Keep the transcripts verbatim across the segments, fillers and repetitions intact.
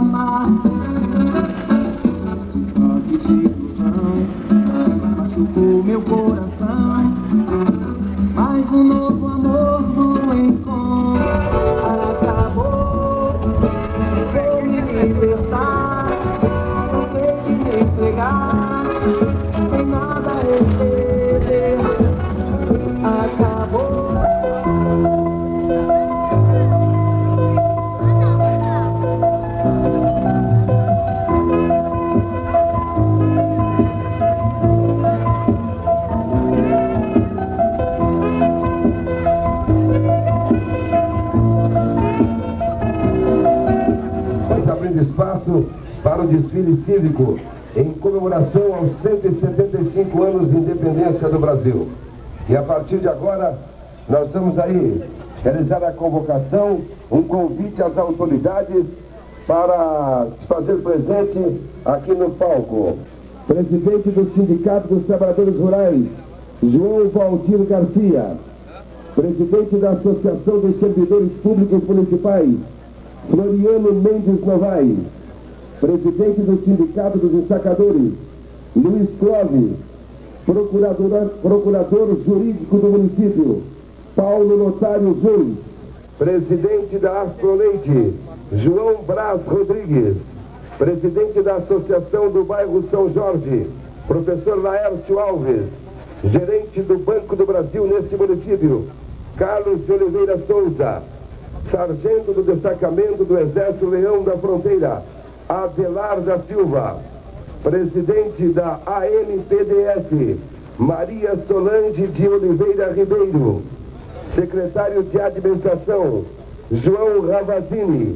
amar. Pode ser ilusão, machucou meu coração, mas um novo amor vou encontrar. Acabou, vou me libertar, cansei de me entregar, sem nada a exceder. Acabou. Abrindo espaço para o desfile cívico em comemoração aos cento e setenta e cinco anos de independência do Brasil. E a partir de agora, nós vamos aí realizar a convocação, um convite às autoridades para se fazer presente aqui no palco. Presidente do Sindicato dos Trabalhadores Rurais, João Valdir Garcia. Presidente da Associação dos Servidores Públicos Municipais, Floriano Mendes Novaes. Presidente do Sindicato dos Ensacadores, Luiz Clóvis. Procurador, Procurador Jurídico do Município, Paulo Notário Zuis. Presidente da Astroleite, João Braz Rodrigues. Presidente da Associação do Bairro São Jorge, professor Laércio Alves. Gerente do Banco do Brasil neste município, Carlos de Oliveira Souza. Sargento do Destacamento do Exército Leão da Fronteira, Adelar da Silva. Presidente da A M P D F, Maria Solange de Oliveira Ribeiro. Secretário de Administração, João Ravazini.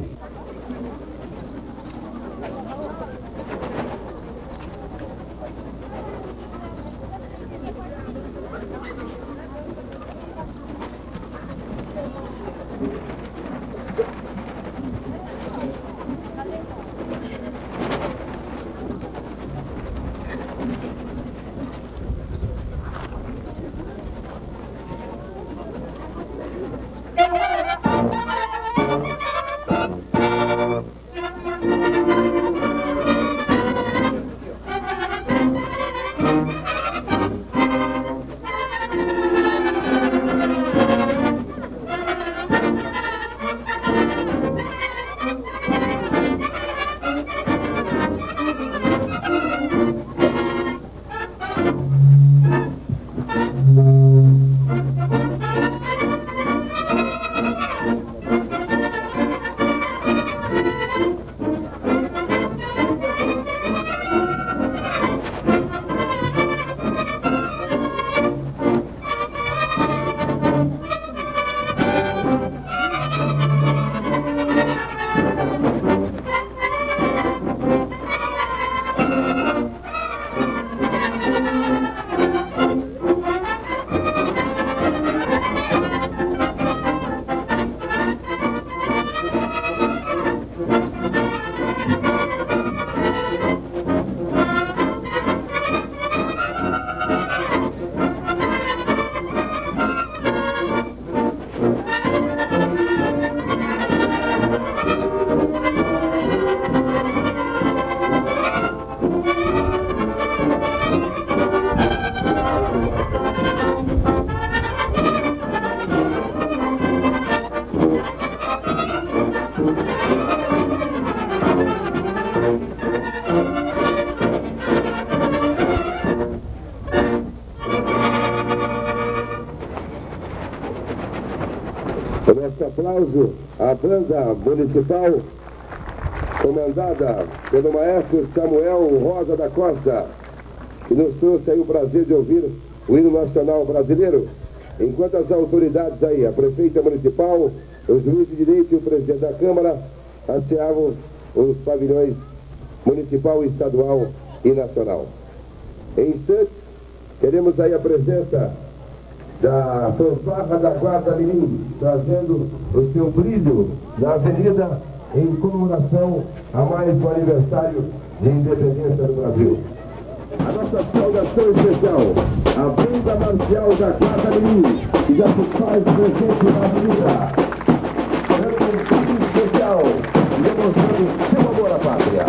O nosso aplauso à banda municipal, comandada pelo maestro Samuel Rosa da Costa, que nos trouxe aí o prazer de ouvir o hino nacional brasileiro, enquanto as autoridades aí, a prefeita municipal, o juiz de direito e o presidente da Câmara, hasteavam os pavilhões municipal, estadual e nacional. Em instantes, teremos aí a presença da fanfarra da Guarda Mirim, trazendo o seu brilho na avenida em comemoração a mais um aniversário de independência do Brasil. A nossa saudação especial, a banda marcial da Guarda Mirim, que já se faz presente na avenida. É um especial, demonstrando seu amor. amor à pátria.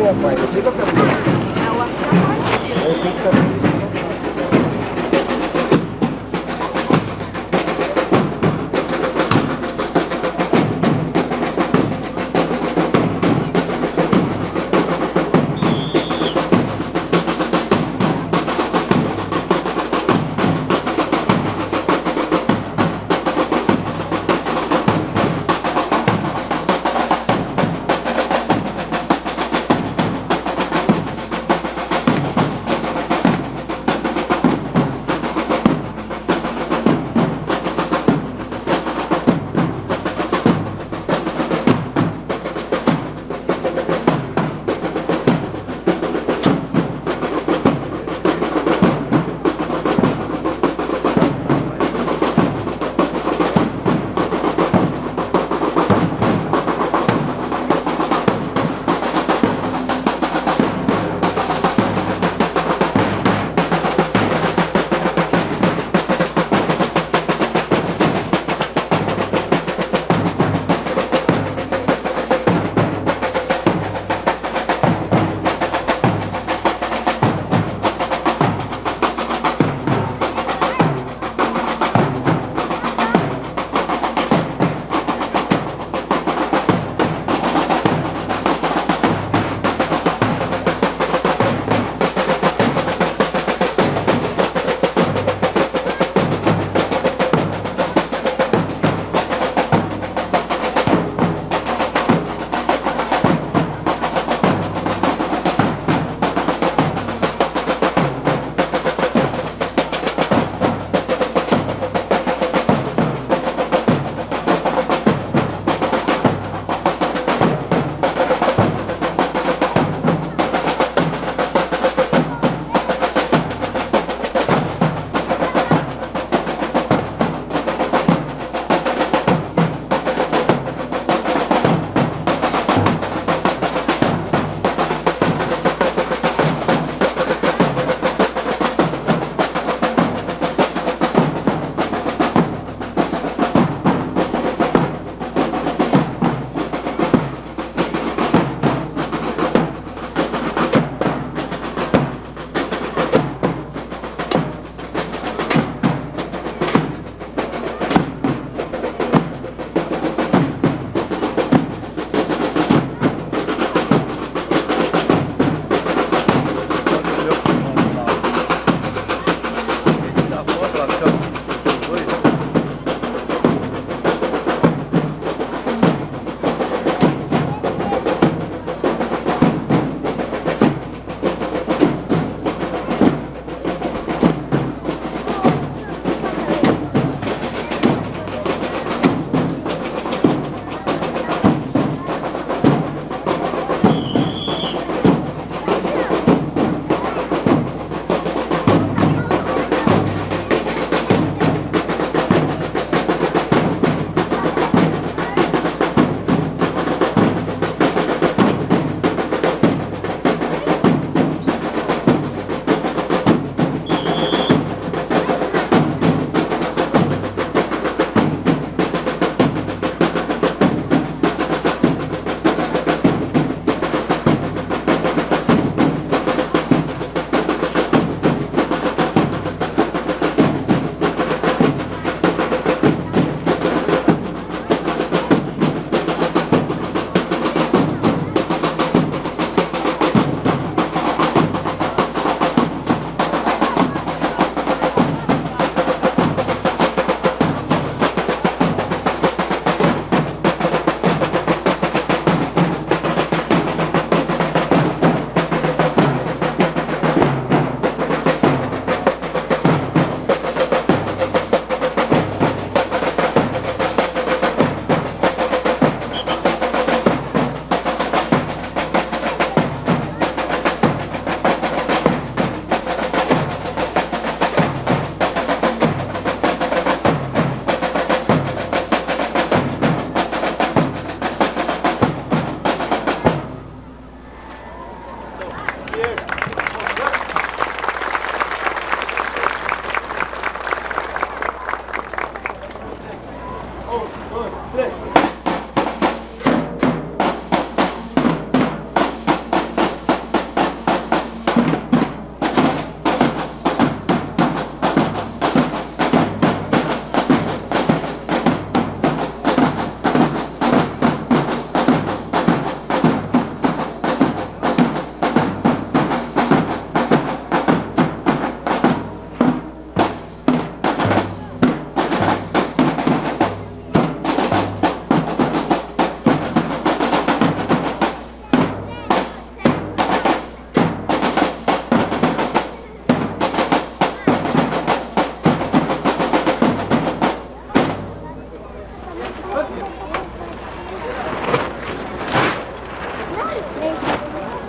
Ô, pai, não fica perguntando. Eu acho que é mais. Eu tenho que saber.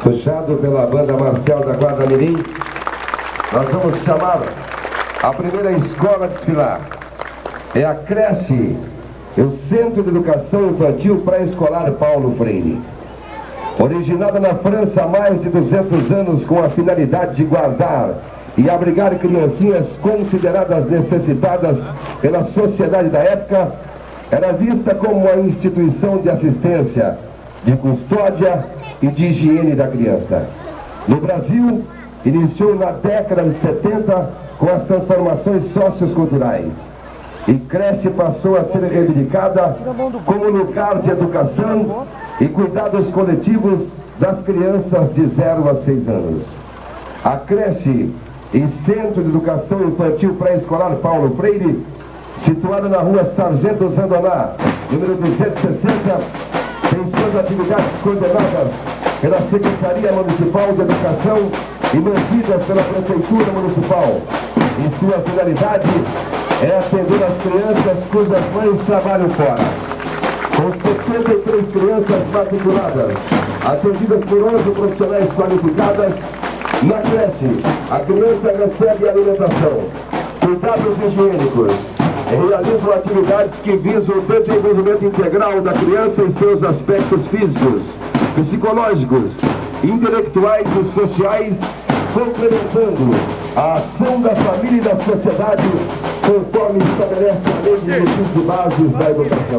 puxado pela banda marcial da Guarda Mirim, nós vamos chamar a primeira escola a desfilar. É a creche, é o Centro de Educação Infantil Pré-Escolar Paulo Freire. Originada na França há mais de duzentos anos com a finalidade de guardar e abrigar criancinhas consideradas necessitadas pela sociedade da época, era vista como uma instituição de assistência, de custódia e de higiene da criança. No Brasil, iniciou na década de setenta com as transformações socioculturais. E creche passou a ser reivindicada como lugar de educação e cuidados coletivos das crianças de zero a seis anos. A creche e Centro de Educação Infantil Pré-Escolar Paulo Freire, situada na rua Sargento Zandoná, número duzentos e sessenta, tem suas atividades coordenadas pela Secretaria Municipal de Educação e mantidas pela Prefeitura Municipal. Em sua finalidade é atender as crianças cujas mães trabalham fora. Com setenta e três crianças matriculadas, atendidas por onze profissionais qualificadas, na creche a criança recebe alimentação, cuidados higiênicos, realizam atividades que visam o desenvolvimento integral da criança em seus aspectos físicos, psicológicos, intelectuais e sociais, complementando a ação da família e da sociedade, conforme estabelece a Lei de Direitos e Bases da Educação.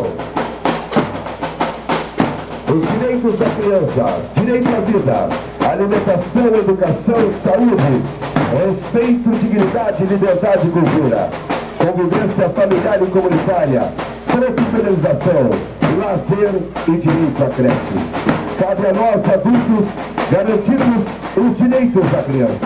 Os direitos da criança: direito à vida, alimentação, educação, saúde, respeito, dignidade, liberdade e cultura, convivência familiar e comunitária, profissionalização, lazer e direito à creche. Cabe a nós, adultos, garantirmos os direitos da criança.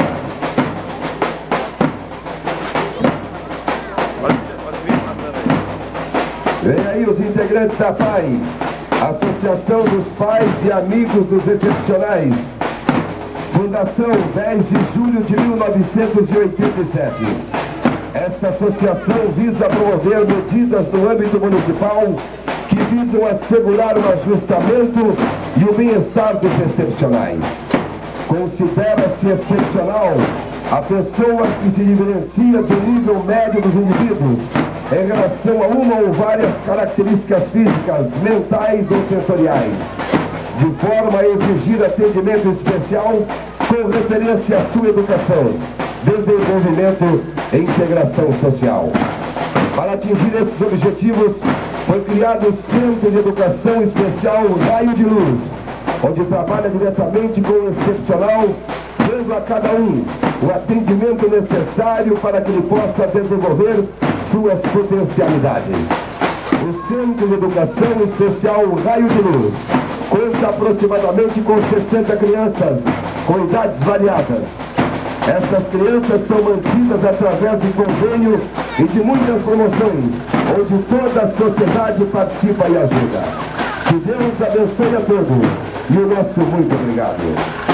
Vem aí os integrantes da P A I, Associação dos Pais e Amigos dos Excepcionais, Fundação dez de julho de mil novecentos e oitenta e sete. Esta associação visa promover medidas no âmbito municipal que visam assegurar o ajustamento e o bem-estar dos excepcionais. Considera-se excepcional a pessoa que se diferencia do nível médio dos indivíduos em relação a uma ou várias características físicas, mentais ou sensoriais, de forma a exigir atendimento especial com referência à sua educação, desenvolvimento e integração social. Para atingir esses objetivos, foi criado o Centro de Educação Especial Raio de Luz, onde trabalha diretamente com o excepcional, dando a cada um o atendimento necessário para que ele possa desenvolver suas potencialidades. O Centro de Educação Especial Raio de Luz conta aproximadamente com sessenta crianças com idades variadas. Essas crianças são mantidas através de convênio e de muitas promoções, onde toda a sociedade participa e ajuda. Que Deus abençoe a todos e o nosso muito obrigado.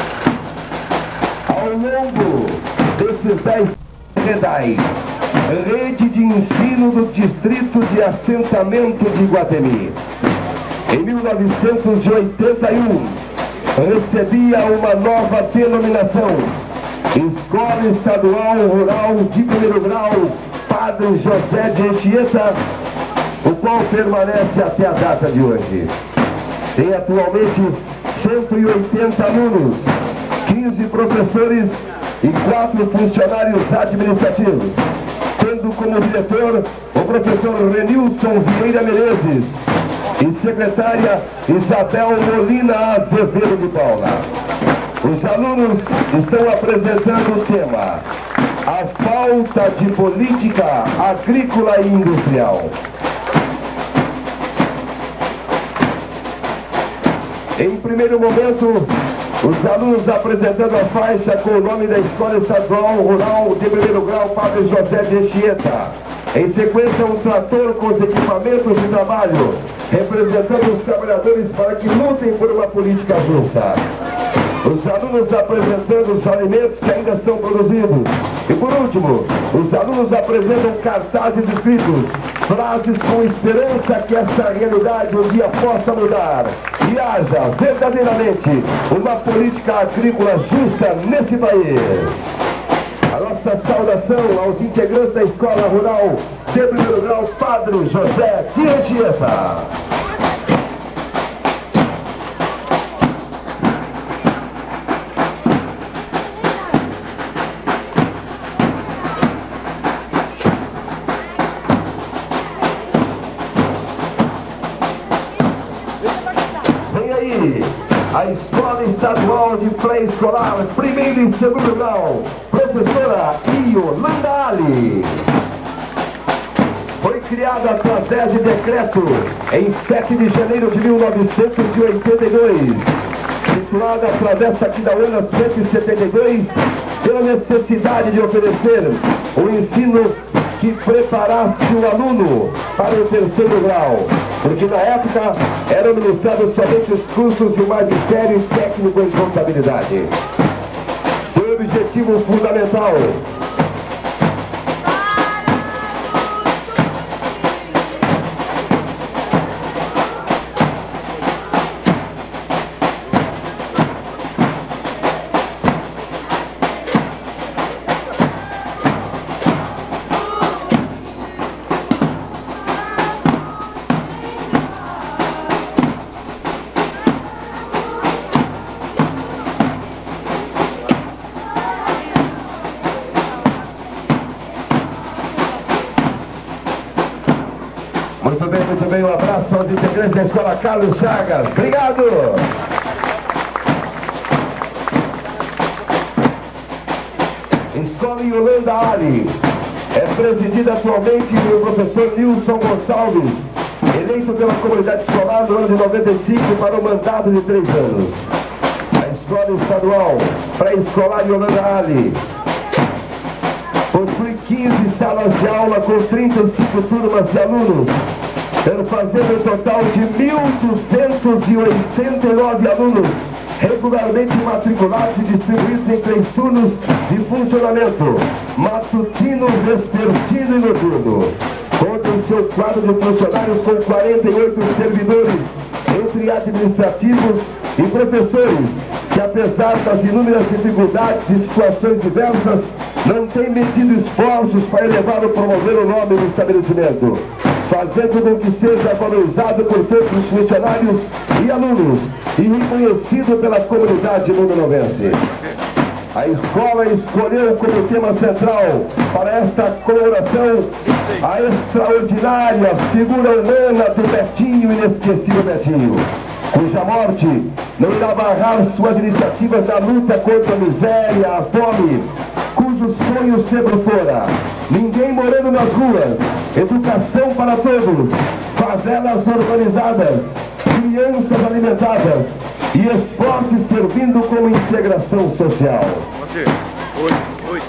Ao longo desses dez REDAI, Rede de Ensino do Distrito de Assentamento de Iguatemi, em mil novecentos e oitenta e um, recebia uma nova denominação: Escola Estadual Rural de Primeiro Grau Padre José de Anchieta, o qual permanece até a data de hoje. Tem atualmente cento e oitenta alunos, quinze professores e quatro funcionários administrativos, tendo como diretor o professor Renilson Vieira Menezes e secretária Isabel Molina Azevedo de Paula. Os alunos estão apresentando o tema: a falta de política agrícola e industrial. Em primeiro momento, os alunos apresentando a faixa com o nome da Escola Estadual Rural de Primeiro Grau Padre José de Anchieta. Em sequência, um trator com os equipamentos de trabalho, representando os trabalhadores para que lutem por uma política justa. Os alunos apresentando os alimentos que ainda são produzidos. E por último, os alunos apresentam cartazes escritos, frases com esperança que essa realidade um dia possa mudar. e haja verdadeiramente uma política agrícola justa nesse país. A nossa saudação aos integrantes da Escola Rural de primeiro grau Padre José de Anchieta. Vem aí a Escola Estadual de Pré-Escolar, primeiro e segundo grau, professora Yolanda Ali. Foi criada através de decreto em sete de janeiro de mil novecentos e oitenta e dois, situada a Travessa Aquidauana cento e setenta e dois, pela necessidade de oferecer um ensino que preparasse o aluno para o terceiro grau, porque na época eram ministrados somente os cursos de magistério e técnico em contabilidade. Seu objetivo fundamental Muito bem, muito bem, um abraço aos integrantes da Escola Carlos Chagas. Obrigado! Escola Yolanda Ali é presidida atualmente pelo professor Nilson Gonçalves, eleito pela comunidade escolar no ano de noventa e cinco para um mandato de três anos. A Escola Estadual Pré-Escolar Yolanda Ali possui quinze salas de aula com trinta e cinco turmas de alunos, fazendo um total de mil duzentos e oitenta e nove alunos regularmente matriculados e distribuídos em três turnos de funcionamento: matutino, vespertino e noturno. Conta em seu quadro de funcionários com quarenta e oito servidores, entre administrativos e professores, que apesar das inúmeras dificuldades e situações diversas, não tem medido esforços para elevar ou promover o nome do estabelecimento, fazendo com que seja valorizado por todos os funcionários e alunos e reconhecido pela comunidade mundonovense. A escola escolheu como tema central para esta comemoração a extraordinária figura humana do Betinho, inesquecível Betinho, cuja morte não irá barrar suas iniciativas na luta contra a miséria, a fome, cujo sonho sempre fora ninguém morando nas ruas, educação para todos, favelas urbanizadas, crianças alimentadas e esporte servindo como integração social. Oi, oi.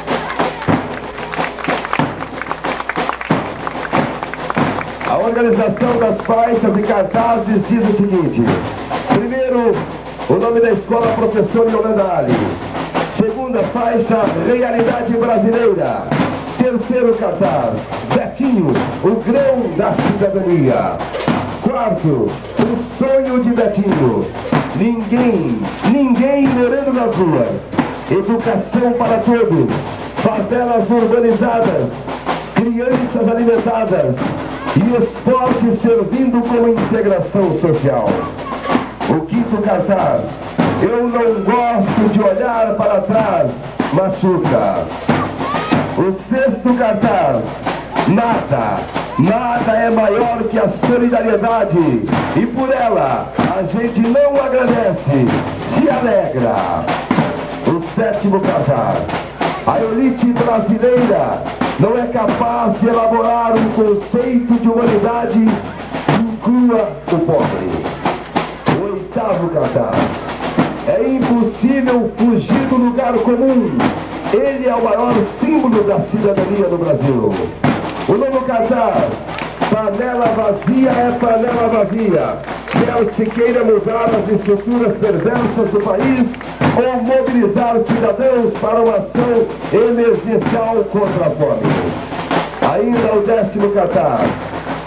A organização das faixas e cartazes diz o seguinte: primeiro, o nome da escola, professor Yolanda Ali. Segunda faixa, realidade brasileira. Terceiro cartaz, Betinho, o grão da cidadania. Quarto, o sonho de Betinho. Ninguém, ninguém morando nas ruas. Educação para todos. Favelas urbanizadas. Crianças alimentadas. E esporte servindo como integração social. O quinto cartaz, eu não gosto de olhar para trás, machuca. O sexto cartaz, nada, nada é maior que a solidariedade, e por ela a gente não agradece, se alegra. O sétimo cartaz, a elite brasileira não é capaz de elaborar um conceito de humanidade que inclua o pobre. O oitavo cartaz, é impossível fugir do lugar comum. Ele é o maior símbolo da cidadania no Brasil. O novo cartaz, panela vazia é panela vazia. Quer se queira mudar as estruturas perversas do país ou mobilizar cidadãos para uma ação emergencial contra a fome. Ainda o décimo cartaz,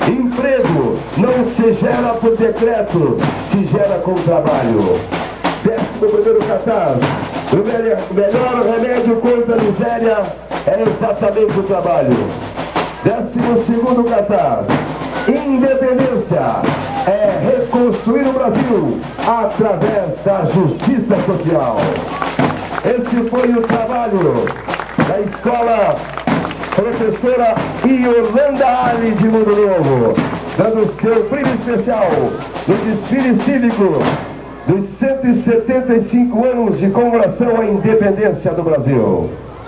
Emprego não se gera por decreto, se gera com trabalho. Décimo primeiro cartaz. O melhor remédio contra a miséria é exatamente o trabalho. Décimo segundo cartaz. Independência é reconstruir o Brasil através da justiça social. Esse foi o trabalho da escola professora Yolanda Ali de Mundo Novo, dando seu prêmio especial no desfile cívico dos cento e setenta e cinco anos de comemoração à independência do Brasil.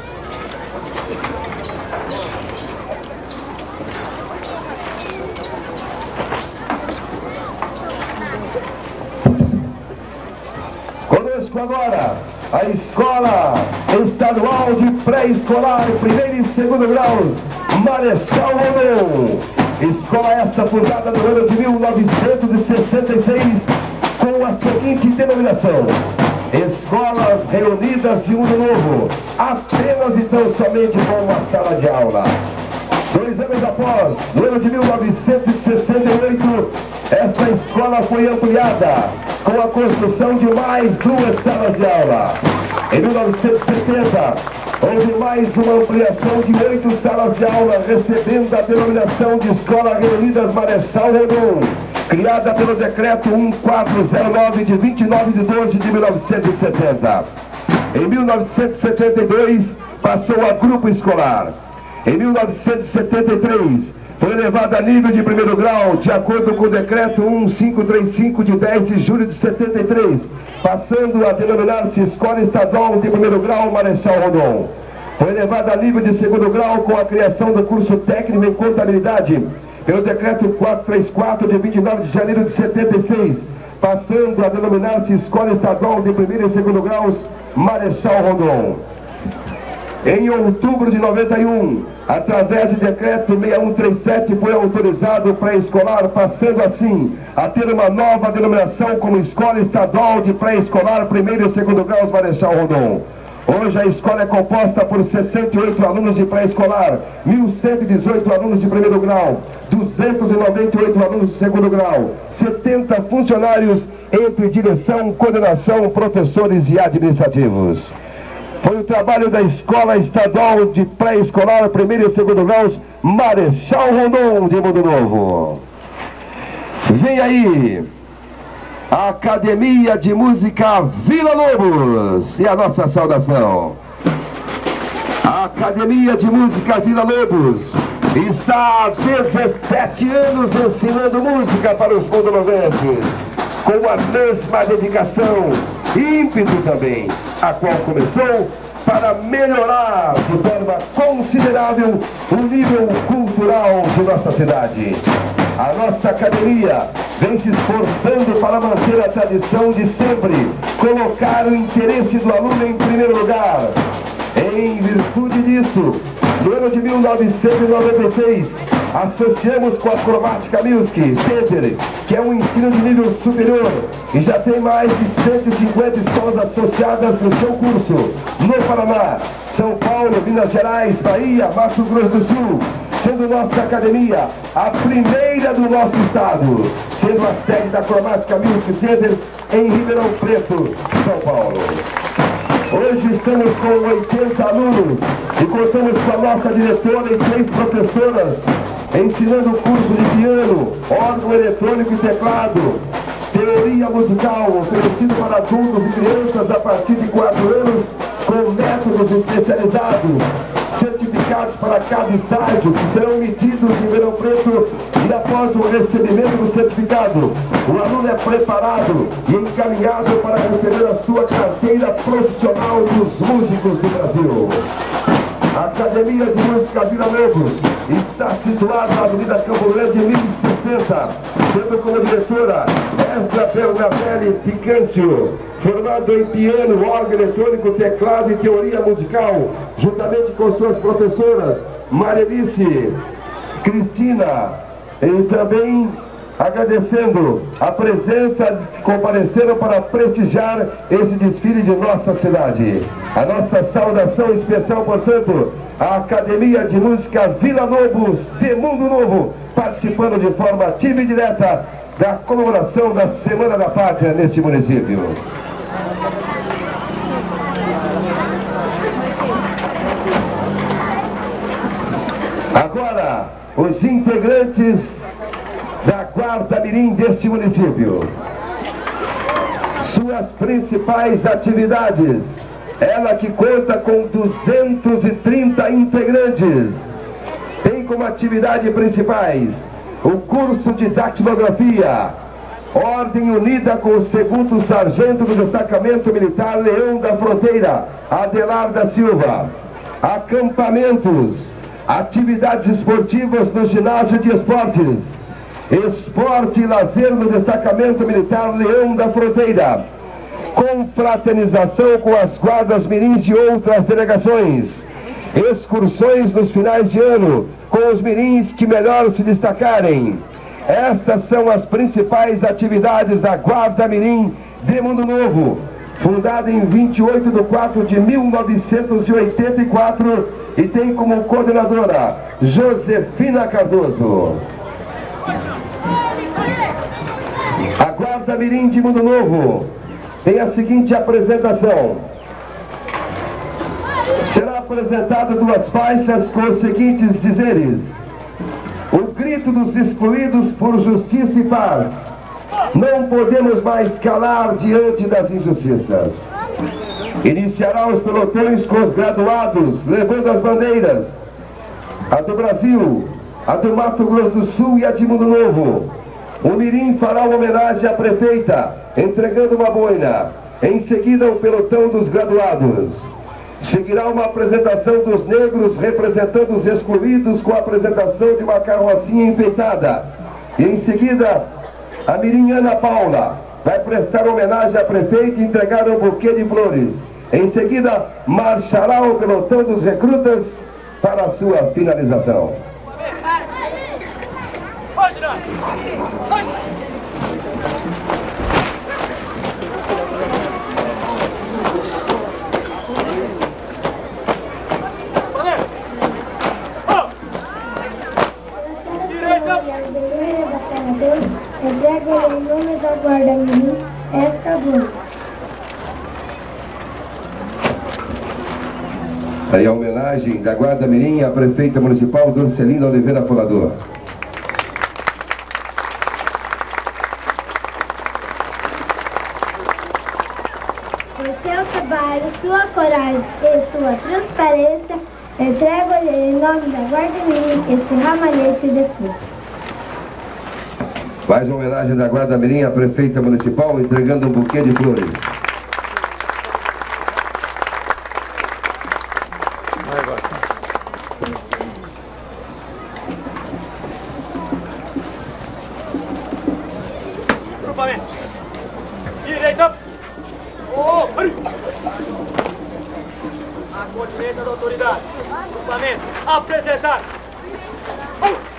Conosco agora a Escola Estadual de Pré-Escolar, primeiro e segundo graus, Marechal Rondon. Escola esta fundada no ano de mil novecentos e sessenta e seis, com a seguinte denominação: Escolas Reunidas de Mundo Novo, apenas e tão somente com uma sala de aula. Dois anos após, no ano de mil novecentos e sessenta e oito, esta escola foi ampliada com a construção de mais duas salas de aula. Em mil novecentos e setenta, houve mais uma ampliação de oito salas de aula, recebendo a denominação de Escola Reunidas Marechal Rondon, criada pelo decreto mil quatrocentos e nove, de vinte e nove de doze de mil novecentos e setenta. Em mil novecentos e setenta e dois, passou a grupo escolar. Em mil novecentos e setenta e três, foi elevada a nível de primeiro grau, de acordo com o decreto mil quinhentos e trinta e cinco, de dez de julho de setenta e três, passando a denominar-se Escola Estadual de Primeiro Grau Marechal Rondon. Foi elevada a nível de segundo grau com a criação do curso técnico em contabilidade, pelo decreto quatrocentos e trinta e quatro, de vinte e nove de janeiro de setenta e seis, passando a denominar-se Escola Estadual de Primeiro e Segundo Graus Marechal Rondon. Em outubro de noventa e um, através de decreto seis mil cento e trinta e sete, foi autorizado o pré-escolar, passando assim a ter uma nova denominação como Escola Estadual de Pré-Escolar Primeiro e Segundo Graus Marechal Rondon. Hoje a escola é composta por sessenta e oito alunos de pré-escolar, mil cento e dezoito alunos de primeiro grau, duzentos e noventa e oito alunos de segundo grau, setenta funcionários entre direção, coordenação, professores e administrativos. Foi o trabalho da Escola Estadual de Pré-Escolar, primeiro e segundo graus, Marechal Rondon de Mundo Novo. Vem aí a Academia de Música Vila Lobos e a nossa saudação. A Academia de Música Vila Lobos está há dezessete anos ensinando música para os mundonovenses, com a mesma dedicação e ímpeto também, a qual começou para melhorar de forma considerável o nível cultural de nossa cidade. A nossa academia vem se esforçando para manter a tradição de sempre colocar o interesse do aluno em primeiro lugar. Em virtude disso, no ano de mil novecentos e noventa e seis, associamos com a Cromática Music Center, que é um ensino de nível superior, e já tem mais de cento e cinquenta escolas associadas no seu curso, no Paraná, São Paulo, Minas Gerais, Bahia, Mato Grosso do Sul, sendo nossa academia a primeira do nosso estado, sendo a sede da Cromática Music Center em Ribeirão Preto, São Paulo. Hoje estamos com oitenta alunos e contamos com a nossa diretora e três professoras, ensinando o curso de piano, órgão eletrônico e teclado, teoria musical, oferecido para adultos e crianças a partir de quatro anos, com métodos especializados, certificados para cada estágio, que serão emitidos em Ribeirão Preto, e após o recebimento do certificado, o aluno é preparado e encaminhado para receber a sua carteira profissional dos músicos do Brasil. A Academia de Música Vila Lobos está situada na Avenida Campo Grande, mil e sessenta, tendo como diretora Esdra Bernabelli Picâncio, formado em piano, órgão eletrônico, teclado e teoria musical, juntamente com suas professoras Marelice, Cristina, e também agradecendo a presença que compareceram para prestigiar esse desfile de nossa cidade. A nossa saudação especial, portanto, à Academia de Música Vila Lobos de Mundo Novo, participando de forma ativa e direta da comemoração da Semana da Pátria neste município. Agora, os integrantes da Guarda Mirim deste município. Suas principais atividades. Ela que conta com duzentos e trinta integrantes. Tem como atividade principais o curso de datilografia, Ordem Unida com o segundo sargento do destacamento militar Leão da Fronteira, Adelar da Silva. Acampamentos, atividades esportivas no ginásio de esportes, esporte e lazer no destacamento militar Leão da Fronteira, confraternização com as guardas mirins e outras delegações, excursões nos finais de ano com os mirins que melhor se destacarem. Estas são as principais atividades da Guarda Mirim de Mundo Novo, fundada em vinte e oito de quatro de mil novecentos e oitenta e quatro e tem como coordenadora Josefina Cardoso. A Guarda Mirim de Mundo Novo tem a seguinte apresentação. Será apresentado duas faixas com os seguintes dizeres: o grito dos excluídos por justiça e paz. Não podemos mais calar diante das injustiças. Iniciará os pelotões com os graduados, levando as bandeiras, a do Brasil, a do Mato Grosso do Sul e a de Mundo Novo. O mirim fará uma homenagem à prefeita, entregando uma boina. Em seguida, o pelotão dos graduados. Seguirá uma apresentação dos negros representando os excluídos com a apresentação de uma carrocinha enfeitada. E em seguida, a mirim Ana Paula vai prestar homenagem à prefeita e entregar um buquê de flores. Em seguida, marchará o pelotão dos recrutas para a sua finalização. Entrega em nome da Guarda Mirim esta boina. Aí a homenagem da Guarda Mirim à prefeita municipal Dorcelina Oliveira Folador. Por seu trabalho, sua coragem e sua transparência, entrego-lhe em nome da Guarda Mirim esse ramalhete de flores. Mais uma homenagem da Guarda Mirim à prefeita municipal, entregando um buquê de flores. Grupamento. Direita. Oh, a continência da autoridade. Grupamento. Apresentar. Oh.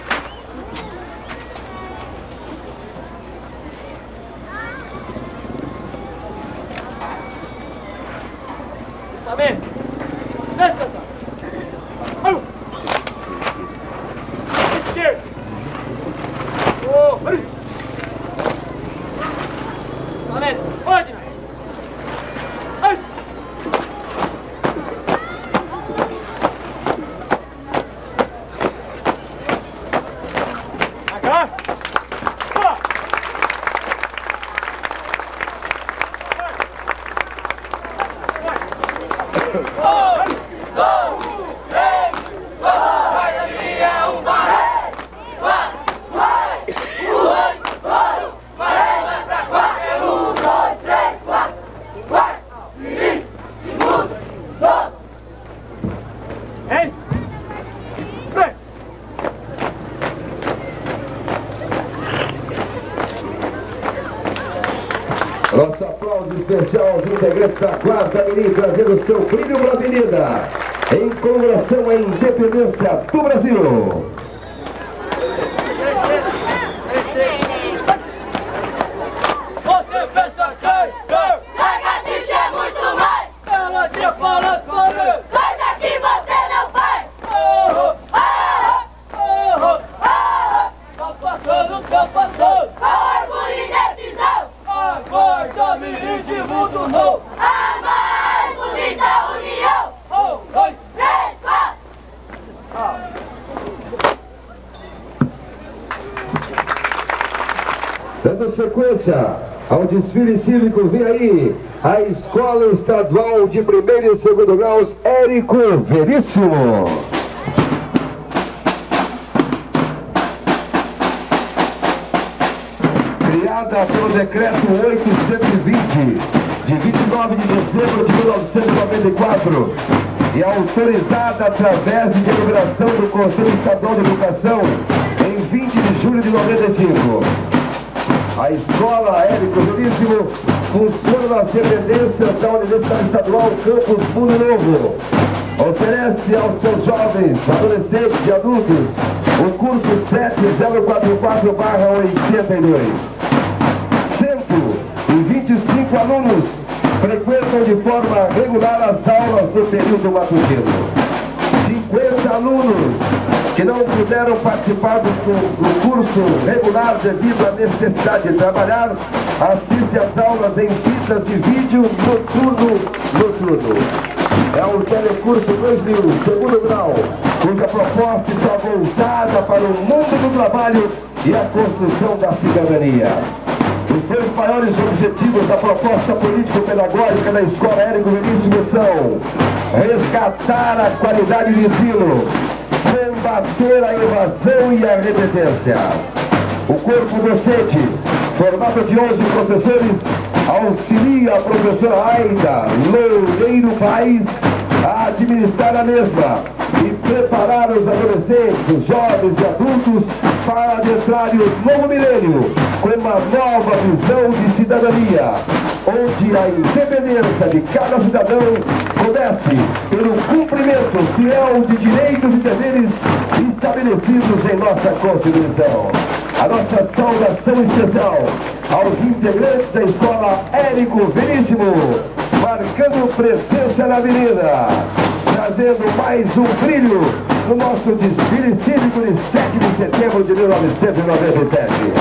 Amém. Descansar. Alô. Esquerda. Oh, ali. Amém. Ordem. Ai. Agora. Nosso aplauso especial aos integrantes da Guarda Mirim, trazendo seu brilho para a avenida, em comemoração à independência do Brasil. Você pensa que Lagartixa é muito mais! ela te fala as paredes! Coisa que você não faz! Oh, oh, Ah, oh, oh. ah, sequência ao desfile cívico, vem aí a Escola Estadual de Primeiro e Segundo Graus Érico Veríssimo. Criada pelo decreto oitocentos e vinte, de vinte e nove de dezembro de mil novecentos e noventa e quatro, e autorizada através de deliberação do Conselho Estadual de Educação em vinte de julho de noventa e cinco. A Escola Érico Veríssimo funciona nas dependências da Universidade Estadual Campus Mundo Novo. Oferece aos seus jovens, adolescentes e adultos o curso sete zero quatro quatro barra oitenta e dois. cento e vinte e cinco alunos frequentam de forma regular as aulas do período matutino. cinquenta alunos que não puderam participar do, do curso regular devido à necessidade de trabalhar, assistem às aulas em fitas de vídeo noturno, noturno. É o Telecurso dois mil, segundo grau, cuja proposta está voltada para o mundo do trabalho e a construção da cidadania. Os dois maiores objetivos da proposta político-pedagógica da Escola Érico Veríssimo são resgatar a qualidade de ensino, combater a evasão e a repetência. O corpo docente, formado de onze professores, auxilia a professora Aida Loureiro Paes a administrar a mesma e preparar os adolescentes, os jovens e adultos para adentrarem o novo milênio com uma nova visão de cidadania, onde a independência de cada cidadão comece pelo cumprimento fiel de direitos e deveres estabelecidos em nossa Constituição. A nossa saudação especial aos integrantes da Escola Érico Veríssimo, marcando presença na avenida, trazendo mais um brilho no nosso desfile cívico de sete de setembro de mil novecentos e noventa e sete.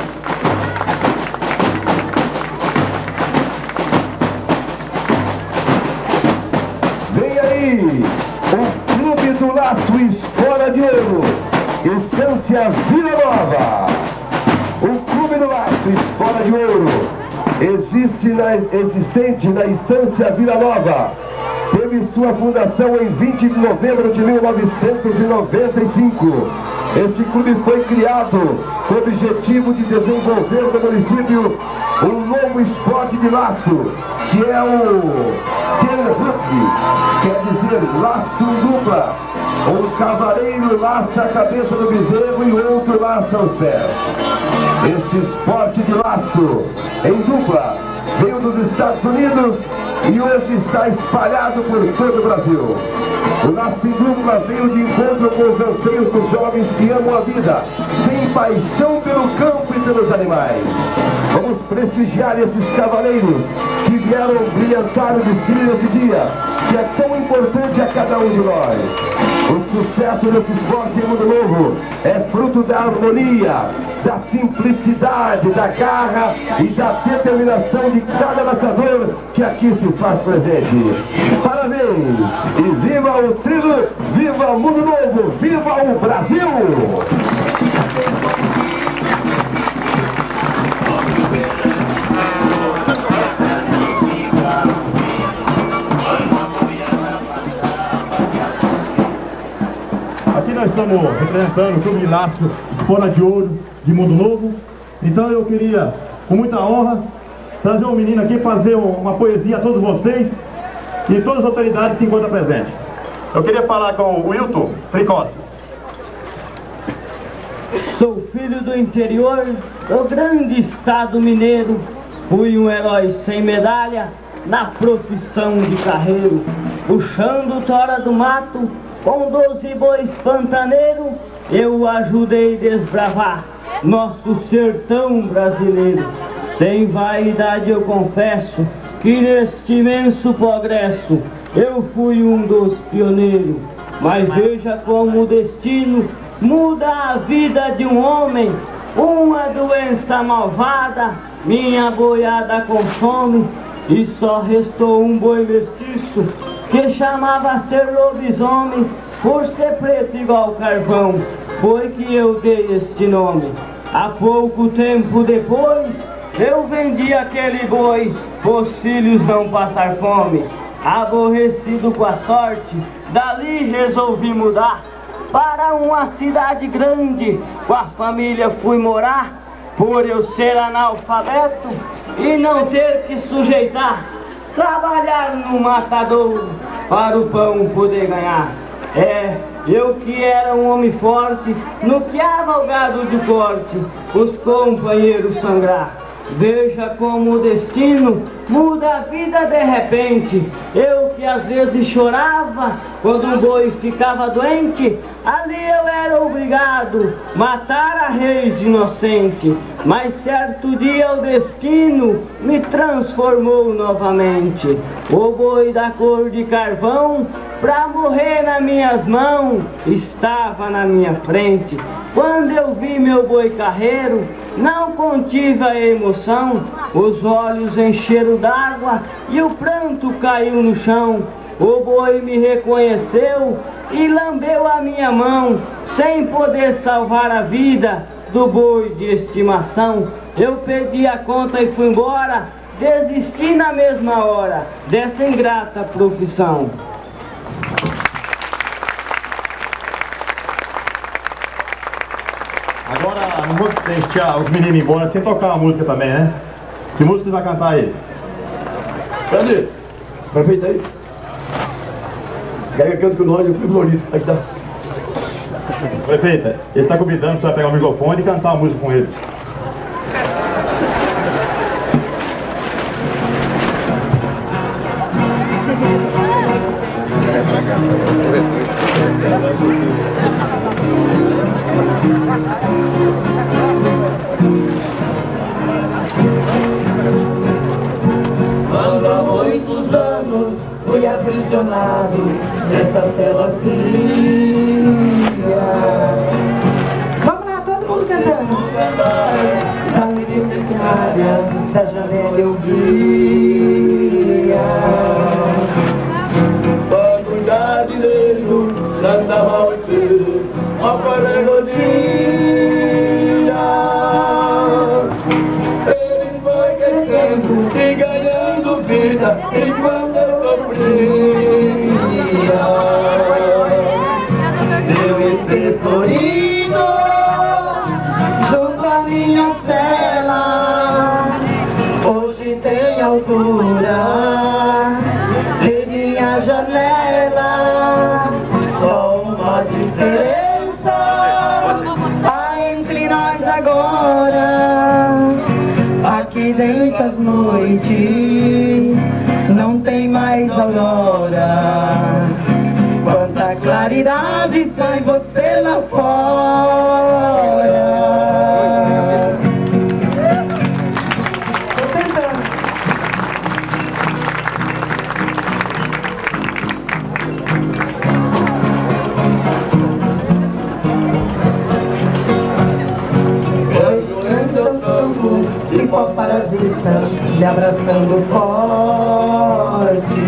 Vem aí o Clube do Laço Espora de Ouro, Estância Vila Nova. O Clube do Laço Espora de Ouro existe na, existente na Estância Vila Nova. Teve sua fundação em vinte de novembro de mil novecentos e noventa e cinco. Este clube foi criado com o objetivo de desenvolver no município um novo esporte de laço, que é o Ten Rugby, quer dizer laço dupla. Um cavaleiro laça a cabeça do bezerro e o outro laça os pés. Este esporte de laço em dupla veio dos Estados Unidos e hoje está espalhado por todo o Brasil. O laço em dupla veio de encontro com os anseios dos jovens que amam a vida, têm paixão pelo campo e pelos animais. Vamos prestigiar esses cavaleiros que vieram brilhantar o desfile nesse dia, que é tão importante a cada um de nós. O sucesso desse esporte em Mundo Novo é fruto da harmonia, da simplicidade, da garra e da determinação de cada laçador que aqui se faz presente. Parabéns! E viva o trio, viva o Mundo Novo, viva o Brasil! Aqui nós estamos representando o Clube de Laço Espora de Ouro de Mundo Novo. Então eu queria, com muita honra, trazer um menino aqui fazer uma poesia a todos vocês e todas as autoridades se encontram presentes. Eu queria falar com o Wilton Tricossa. Sou filho do interior do grande estado mineiro. Fui um herói sem medalha na profissão de carreiro, puxando tora do mato com doze bois pantaneiro. Eu ajudei desbravar nosso sertão brasileiro. Sem vaidade eu confesso que neste imenso progresso eu fui um dos pioneiros. Mas veja como o destino muda a vida de um homem. Uma doença malvada minha boiada consome, e só restou um boi mestiço que chamava ser lobisomem. Por ser preto igual carvão, foi que eu dei este nome. Há pouco tempo depois, eu vendi aquele boi, pros filhos não passar fome. Aborrecido com a sorte, dali resolvi mudar para uma cidade grande. Com a família fui morar, por eu ser analfabeto e não ter que sujeitar, trabalhar no matadouro para o pão poder ganhar. É, eu que era um homem forte, no que avalgado de corte, os companheiros sangrar. Veja como o destino muda a vida de repente. Eu que às vezes chorava quando um boi ficava doente, ali eu era obrigado matar a reis inocente. Mas certo dia o destino me transformou novamente. O boi da cor de carvão, pra morrer nas minhas mãos, estava na minha frente. Quando eu vi meu boi carreiro, não contive a emoção. Os olhos encheram d'água e o pranto caiu no chão. O boi me reconheceu e lambeu a minha mão, sem poder salvar a vida do boi de estimação. Eu pedi a conta e fui embora, desisti na mesma hora dessa ingrata profissão. Agora, não vou deixar os meninos embora sem tocar uma música também, né? Que música você vai cantar aí? Cadê? Prefeito aí. Quer que cante com nós, eu fui bonito. Aqui tá. Prefeita, ele está convidando para pegar o microfone e cantar uma música com eles. Quando há muitos anos fui aprisionado nessa cela fria. Vamos lá, todo mundo cantando. Da penitenciária, da janela eu via. Quando o jardineiro cantava o tiro, aparelho o dia. Ele foi crescendo e ganhando vida enquanto eu sofria. Meu ipê florido junto à minha cela, hoje tem altura de minha janela. Só uma diferença há entre nós agora. Aqui dentro as noites não tem mais aurora. Quanta claridade tem você lá fora. Tô tentando. Hoje em seus campos, cipó parasita, me abraçando forte.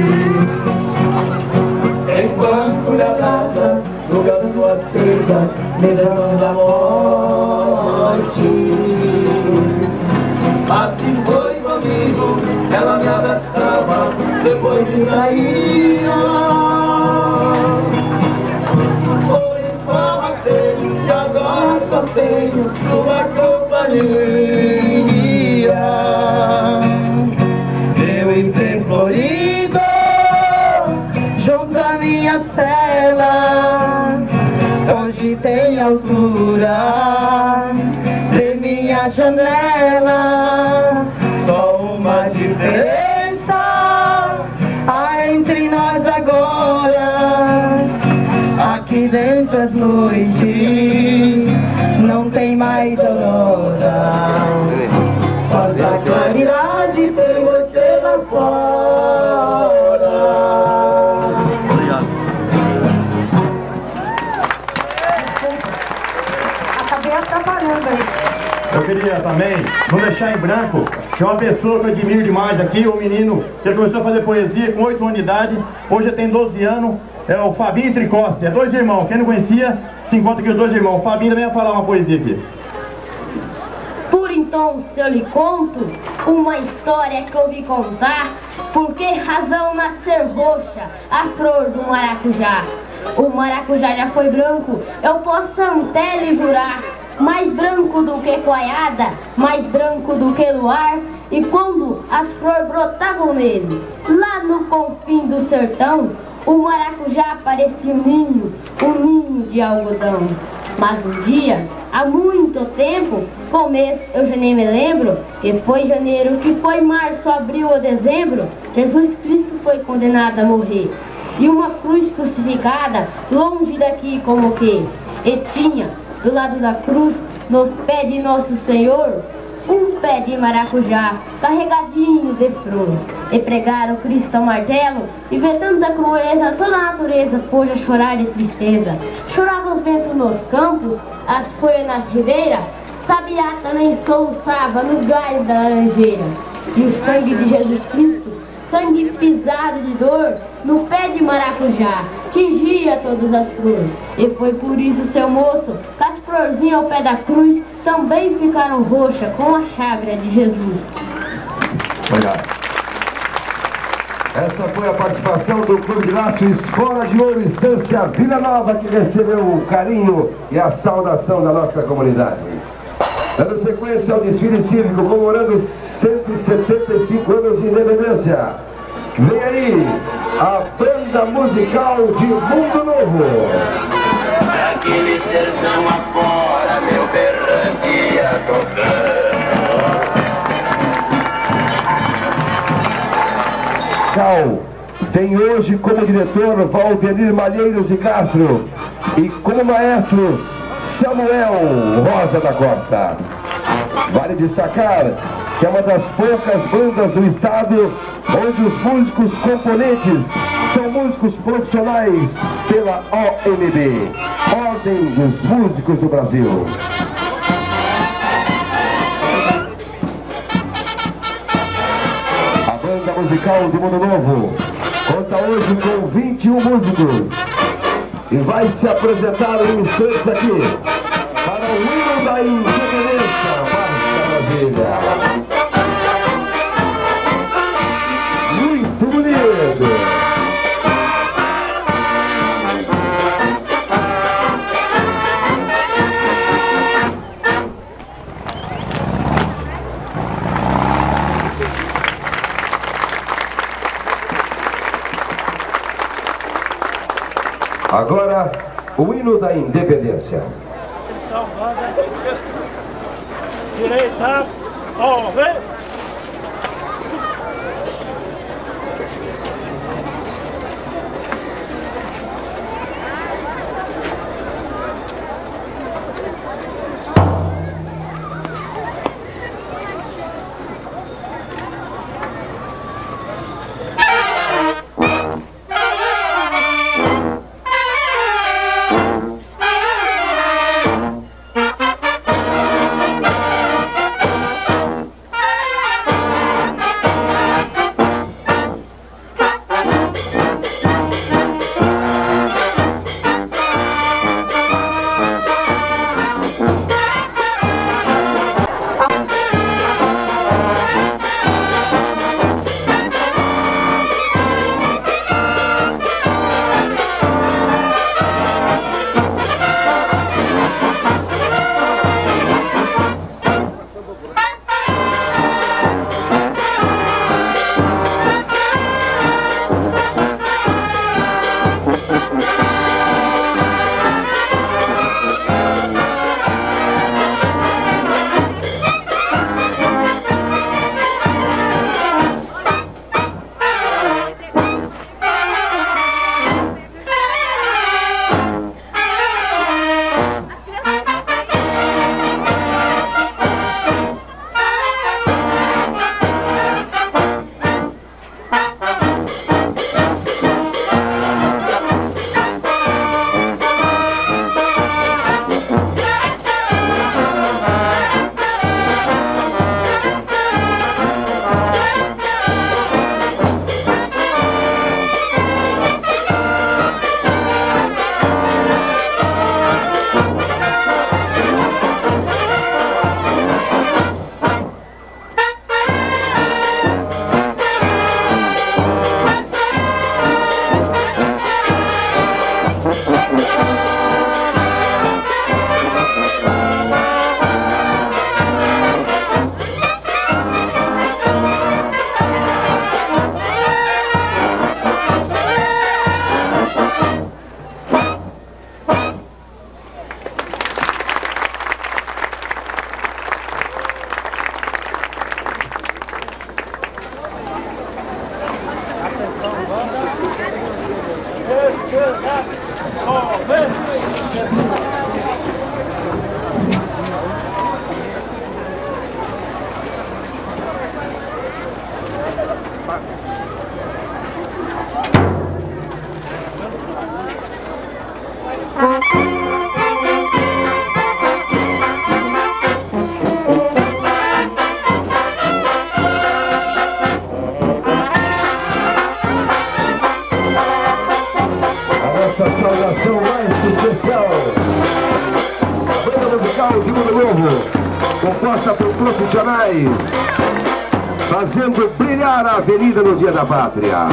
Enquanto me abraça, joga sua seda, me levando a morte. Assim foi comigo, ela me abraçava, depois de cair. Por isso matei, e agora só tenho sua companhia. Meu ipê florido junto à minha cela, hoje tem altura de minha janela. Só uma diferença há entre nós agora. Aqui dentro das noites não tem mais aurora. Quanta claridade tem você lá fora. Acabei atrapalhando aí. Eu queria também não deixar em branco que é uma pessoa que eu admiro demais aqui, um menino que ele começou a fazer poesia com oito anos de idade, hoje ele tem doze anos, é o Fabinho Tricossi, é dois irmãos, quem não conhecia, se encontra aqui os dois irmãos. O Fabinho também vai falar uma poesia aqui. Então, se eu lhe conto uma história que eu vi contar, por que razão nascer roxa a flor do maracujá? O maracujá já foi branco, eu posso até lhe jurar, mais branco do que coiada, mais branco do que luar. E quando as flores brotavam nele, lá no confim do sertão, o maracujá parecia um ninho, um ninho de algodão. Mas um dia, há muito tempo, começo eu já nem me lembro, que foi janeiro, que foi março, abril ou dezembro, Jesus Cristo foi condenado a morrer. E uma cruz crucificada, longe daqui como que, e tinha, do lado da cruz, nos pés de Nosso Senhor, um pé de maracujá, carregadinho de flor. E pregaram Cristo ao martelo, e vê tanta crueza, toda a natureza pôs a chorar de tristeza. Choravam os ventos nos campos, as folhas nas ribeiras, sabiá também soluçava nos galhos da laranjeira. E o sangue de Jesus Cristo, sangue pisado de dor, no pé de maracujá, tingia todas as flores. E foi por isso, seu moço, que as florzinhas ao pé da cruz também ficaram roxas com a chagra de Jesus. Olha, essa foi a participação do Clube de Laço Espora de Ouro, Estância Vila Nova, que recebeu o carinho e a saudação da nossa comunidade. Dando sequência ao desfile cívico, comemorando cento e setenta e cinco anos de independência. Vem aí a banda musical de Mundo Novo. Aquele sertão afora, meu berrante ia tocando. Cal tem hoje como diretor Valdenir Malheiros de Castro e como maestro Samuel Rosa da Costa. Vale destacar que é uma das poucas bandas do estado onde os músicos componentes são músicos profissionais pela O M B, Ordem dos Músicos do Brasil. A banda musical de Mundo Novo conta hoje com vinte e um músicos e vai se apresentar em instantes aqui para o hino da independência. Marcha Brasília. Muito bonito. Agora, o hino da independência. Direita, over. Saudação mais especial. A banda musical de Mundo Novo, composta por profissionais, fazendo brilhar a avenida no Dia da Pátria.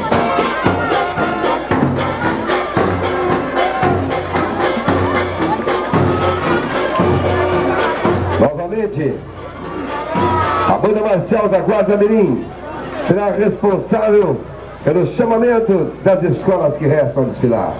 Novamente, a banda marcial da Guarda Mirim será responsável pelo chamamento das escolas que restam a desfilar.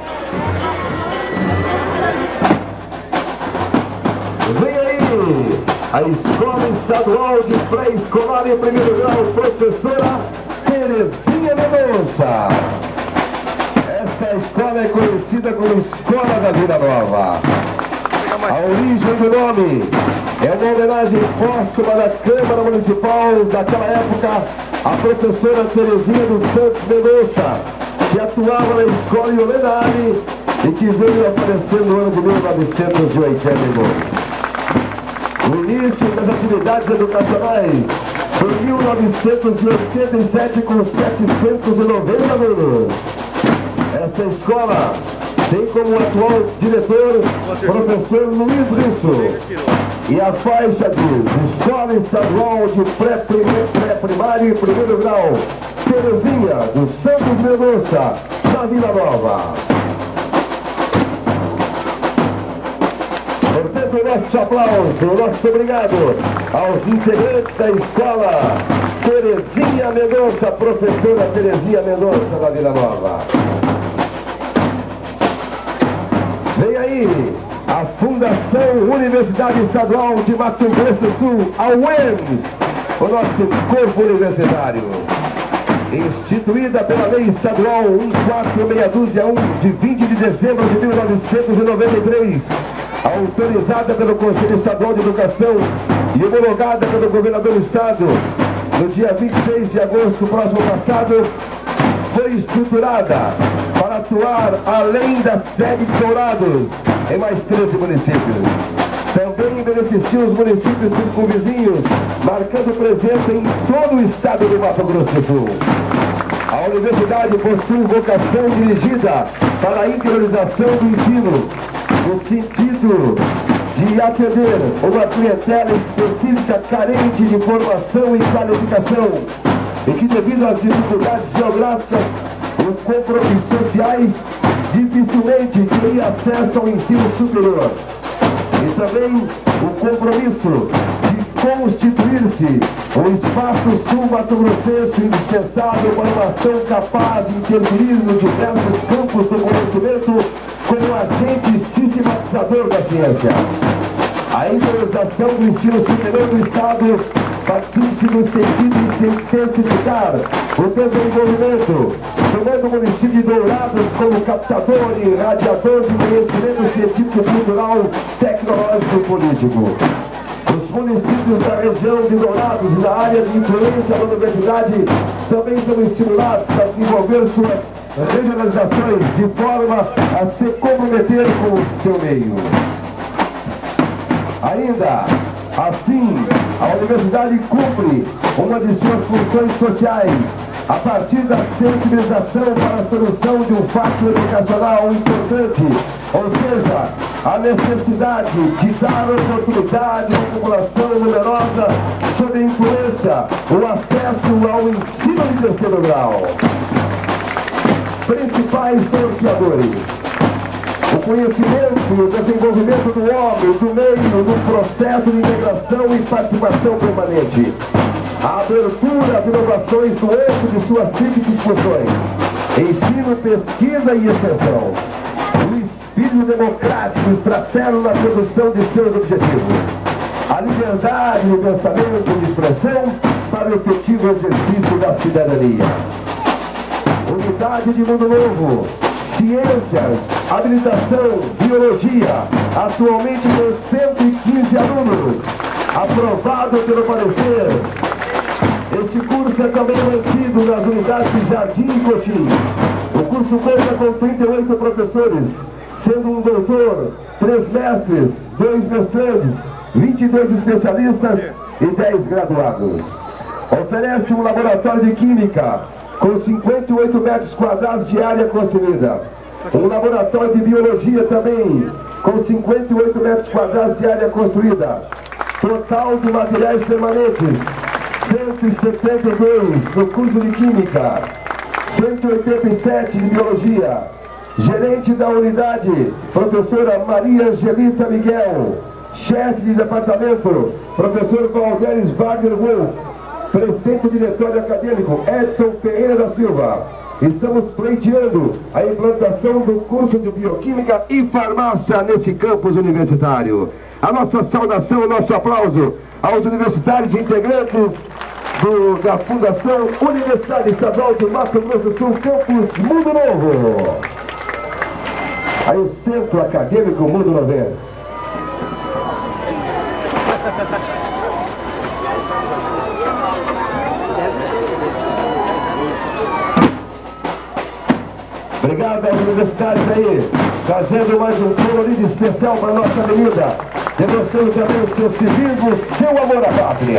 Vem aí a Escola Estadual de Pré-Escolar em primeiro grau, professora Terezinha Mendonça. Esta escola é conhecida como Escola da Vila Nova. A origem do nome é uma homenagem póstuma da Câmara Municipal daquela época a professora Terezinha dos Santos Mendonça, que atuava na escola Iolenari e que veio aparecer no ano de mil novecentos e oitenta e dois. O início das atividades educacionais foi em mil novecentos e oitenta e sete com setecentos e noventa alunos. Essa escola tem como atual diretor o professor Luiz Risso. E a faixa diz Escola Estadual de Pré-Primário e Primeiro Grau, Terezinha dos Santos Mendonça, da Vila Nova. Portanto, o nosso aplauso, o nosso obrigado aos integrantes da escola Terezinha Mendonça, professora Terezinha Mendonça, da Vila Nova. Vem aí a Fundação Universidade Estadual de Mato Grosso do Sul, a U E M S, o nosso corpo universitário. Instituída pela Lei Estadual um quatro seis dois um, de vinte de dezembro de mil novecentos e noventa e três, autorizada pelo Conselho Estadual de Educação e homologada pelo Governador do Estado, no dia vinte e seis de agosto próximo passado, foi estruturada para atuar além da sede de Dourados, em mais treze municípios. Também beneficia os municípios circunvizinhos, marcando presença em todo o estado do Mato Grosso do Sul. A universidade possui vocação dirigida para a interiorização do ensino, no sentido de atender uma clientela específica carente de formação e qualificação, e que, devido às dificuldades geográficas e compromissos sociais, dificilmente teria acesso ao ensino superior. E também o compromisso de constituir-se um espaço sul-mato-grossense indispensável para uma ação capaz de interferir nos diversos campos do conhecimento como agente sistematizador da ciência. A interiorização do ensino superior do Estado participe-se no sentido de se intensificar o desenvolvimento, tomando o município de Dourados como captador e radiador de conhecimento científico, cultural, tecnológico e político. Os municípios da região de Dourados e da área de influência da universidade também são estimulados a desenvolver suas regionalizações de forma a se comprometer com o seu meio. Ainda assim, a universidade cumpre uma de suas funções sociais a partir da sensibilização para a solução de um fato educacional importante, ou seja, a necessidade de dar oportunidade à população numerosa sob influência o acesso ao ensino de terceiro grau. Principais norteadores: o conhecimento e o desenvolvimento do homem, do meio, no processo de integração e participação permanente. A abertura às inovações do âmbito de suas tríplices funções: ensino, pesquisa e extensão. O espírito democrático e fraterno na produção de seus objetivos. A liberdade de pensamento e de expressão para o efetivo exercício da cidadania. Unidade de Mundo Novo, Ciências, habilitação, biologia, atualmente com cento e quinze alunos, aprovado pelo parecer. Este curso é também mantido nas unidades de Jardim e Coxim. O curso conta com trinta e oito professores, sendo um doutor, três mestres, dois mestrandes, vinte e dois especialistas e dez graduados. Oferece um laboratório de química com cinquenta e oito metros quadrados de área construída. Um laboratório de biologia também com cinquenta e oito metros quadrados de área construída. Total de materiais permanentes, cento e setenta e dois no curso de química, cento e oitenta e sete de biologia. Gerente da unidade, professora Maria Angelita Miguel. Chefe de departamento, professor Valderes Wagner Wolf. Presidente do diretório acadêmico, Edson Ferreira da Silva. Estamos pleiteando a implantação do curso de Bioquímica e Farmácia nesse campus universitário. A nossa saudação, o nosso aplauso aos universitários integrantes do, da Fundação Universidade Estadual de Mato Grosso do Sul, campus Mundo Novo. Aí o Centro Acadêmico Mundo Novense. Obrigado aos universitários aí, trazendo mais um colorido especial para a nossa avenida, demonstrando também o seu civismo, o seu amor à pátria.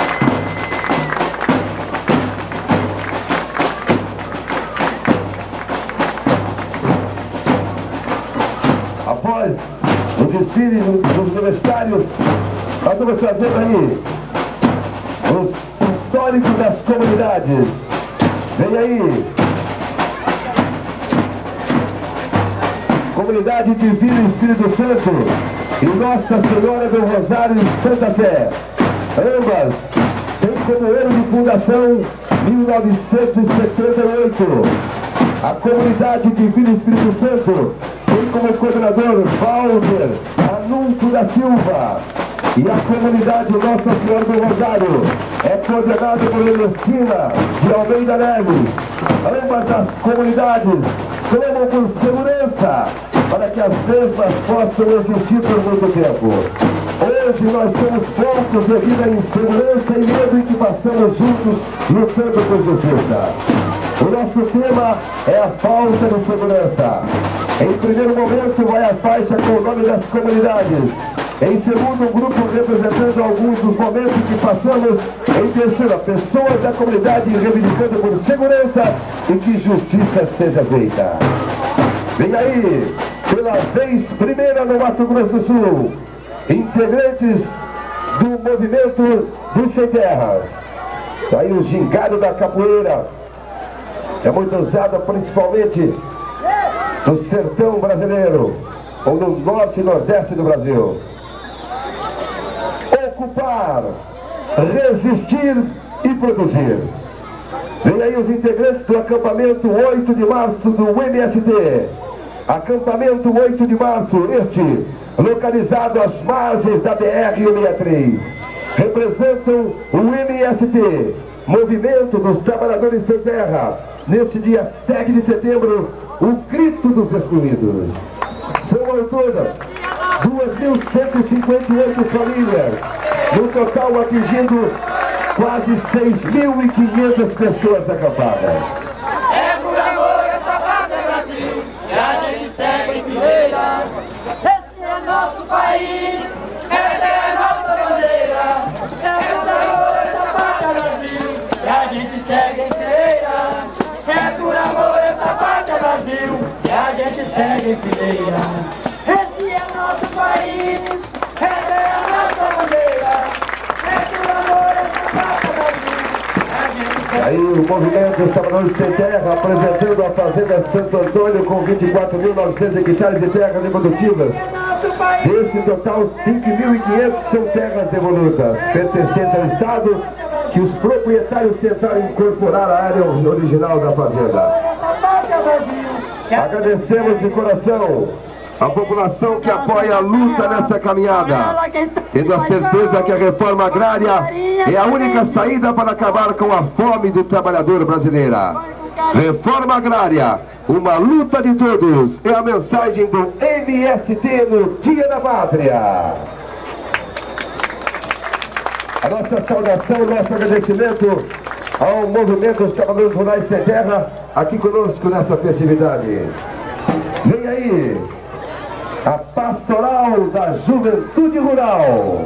Após o desfile dos universitários, nós vamos trazer aí o histórico das comunidades. Vem aí. Comunidade Divina Espírito Santo e Nossa Senhora do Rosário de Santa Fé. Ambas têm como ano de fundação mil novecentos e setenta e oito. A Comunidade Divina Espírito Santo tem como coordenador Valder Anúncio da Silva. E a Comunidade Nossa Senhora do Rosário é coordenada por Ernestina de Almeida Neves. Ambas as comunidades clamam por segurança para que as mesmas possam existir por muito tempo. Hoje nós somos poucos devido à insegurança e medo em que passamos juntos lutando por justiça. O nosso tema é a falta de segurança. Em primeiro momento vai a faixa com o nome das comunidades. Em segundo, um grupo representando alguns dos momentos que passamos. Em terceiro, pessoas da comunidade reivindicando por segurança e que justiça seja feita. Vem aí, pela vez primeira no Mato Grosso do Sul, integrantes do movimento dos Sem Terras. Tá aí o gingado da capoeira. É muito usado principalmente no sertão brasileiro, ou no norte e nordeste do Brasil. Ocupar, resistir e produzir. Vem aí os integrantes do acampamento oito de março do M S T. Acampamento oito de março, este, localizado às margens da B R cento e sessenta e três. Representam o M S T, Movimento dos Trabalhadores Sem Terra, neste dia sete de setembro, o grito dos excluídos. São ao todo duas mil cento e cinquenta e oito famílias, no total atingindo quase seis mil e quinhentas pessoas acampadas. É por amor essa pátria Brasil, que a gente segue em fileira. Esse é nosso país, essa é a nossa bandeira. É por amor essa pátria Brasil, que a gente segue em fileira. É por amor essa pátria Brasil, que a gente segue em fileira. Esse é nosso país, essa é a nossa bandeira. É por amor essa pátria Brasil, que a gente segue. Aí o movimento dos Trabalhadores Sem Terra apresentando a Fazenda Santo Antônio com vinte e quatro mil e novecentos hectares de terras improdutivas. Desse total, cinco mil e quinhentos são terras devolutas, pertencentes ao Estado, que os proprietários tentaram incorporar a área original da fazenda. Agradecemos de coração a população que apoia a luta nessa caminhada, tendo a certeza que a reforma agrária é a única saída para acabar com a fome do trabalhador brasileiro. Reforma agrária, uma luta de todos. É a mensagem do M S T no Dia da Pátria. A nossa saudação, o nosso agradecimento ao movimento dos trabalhadores rurais sem terra, aqui conosco nessa festividade. Vem aí a Pastoral da Juventude Rural.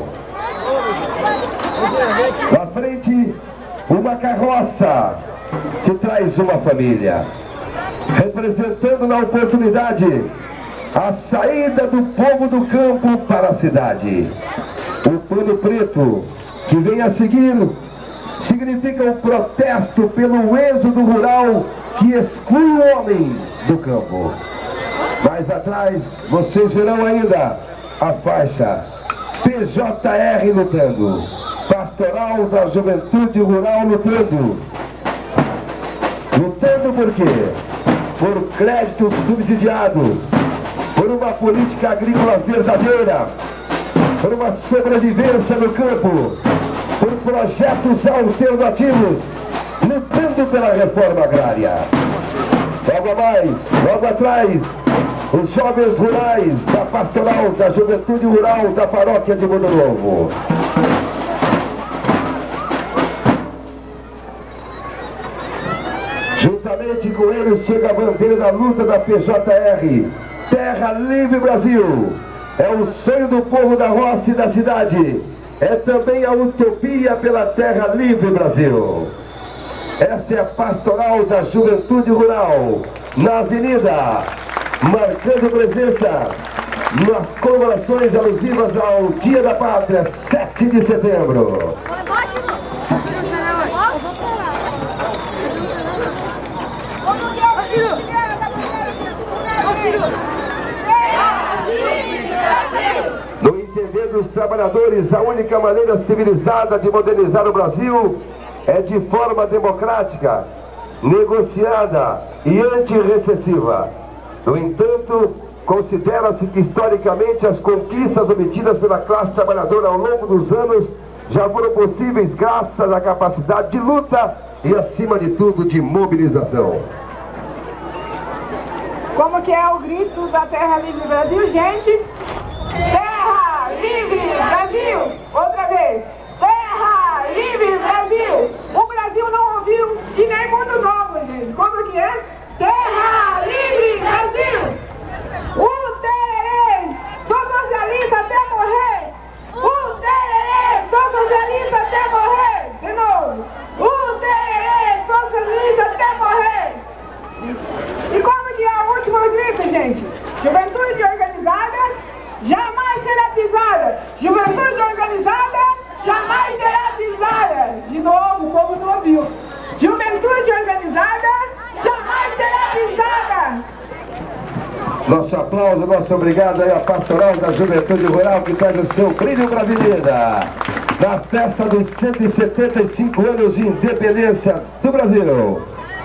Na frente, uma carroça que traz uma família, representando na oportunidade a saída do povo do campo para a cidade. O pano preto que vem a seguir significa o protesto pelo êxodo rural que exclui o homem do campo. Mais atrás, vocês verão ainda a faixa P J R lutando. Pastoral da Juventude Rural lutando. Lutando por quê? Por créditos subsidiados, por uma política agrícola verdadeira, por uma sobrevivência no campo, por projetos alternativos, lutando pela reforma agrária. Logo a mais, logo atrás, os jovens rurais da Pastoral da Juventude Rural da Paróquia de Mundo Novo. Juntamente com eles chega a bandeira da luta da P J R, Terra Livre Brasil. É o sonho do povo da roça e da cidade. É também a utopia pela Terra Livre Brasil. Essa é a Pastoral da Juventude Rural, na Avenida, marcando presença nas comemorações alusivas ao Dia da Pátria, sete de setembro. No entender dos trabalhadores, a única maneira civilizada de modernizar o Brasil é de forma democrática, negociada e antirrecessiva. No entanto, considera-se que historicamente as conquistas obtidas pela classe trabalhadora ao longo dos anos já foram possíveis graças à capacidade de luta e, acima de tudo, de mobilização. Como que é o grito da Terra Livre Brasil, gente? Terra Livre Brasil! Outra vez! Terra Livre Brasil! O Brasil não ouviu e nem Mundo Novo, gente. Como que é? Terra Livre Brasil! O tererê! Sou socialista até morrer! O tererê! Sou socialista até morrer! De novo! O tererê! Sou socialista até morrer! E como que é o último grito, gente? Juventude organizada jamais será pisada. Juventude organizada jamais será pisada. De novo, o povo não ouviu. Juventude organizada jamais será pisada. Nosso aplauso, nosso obrigado aí à Pastoral da Juventude Rural, que traz o seu brilho para a avenida na festa dos cento e setenta e cinco anos de independência do Brasil.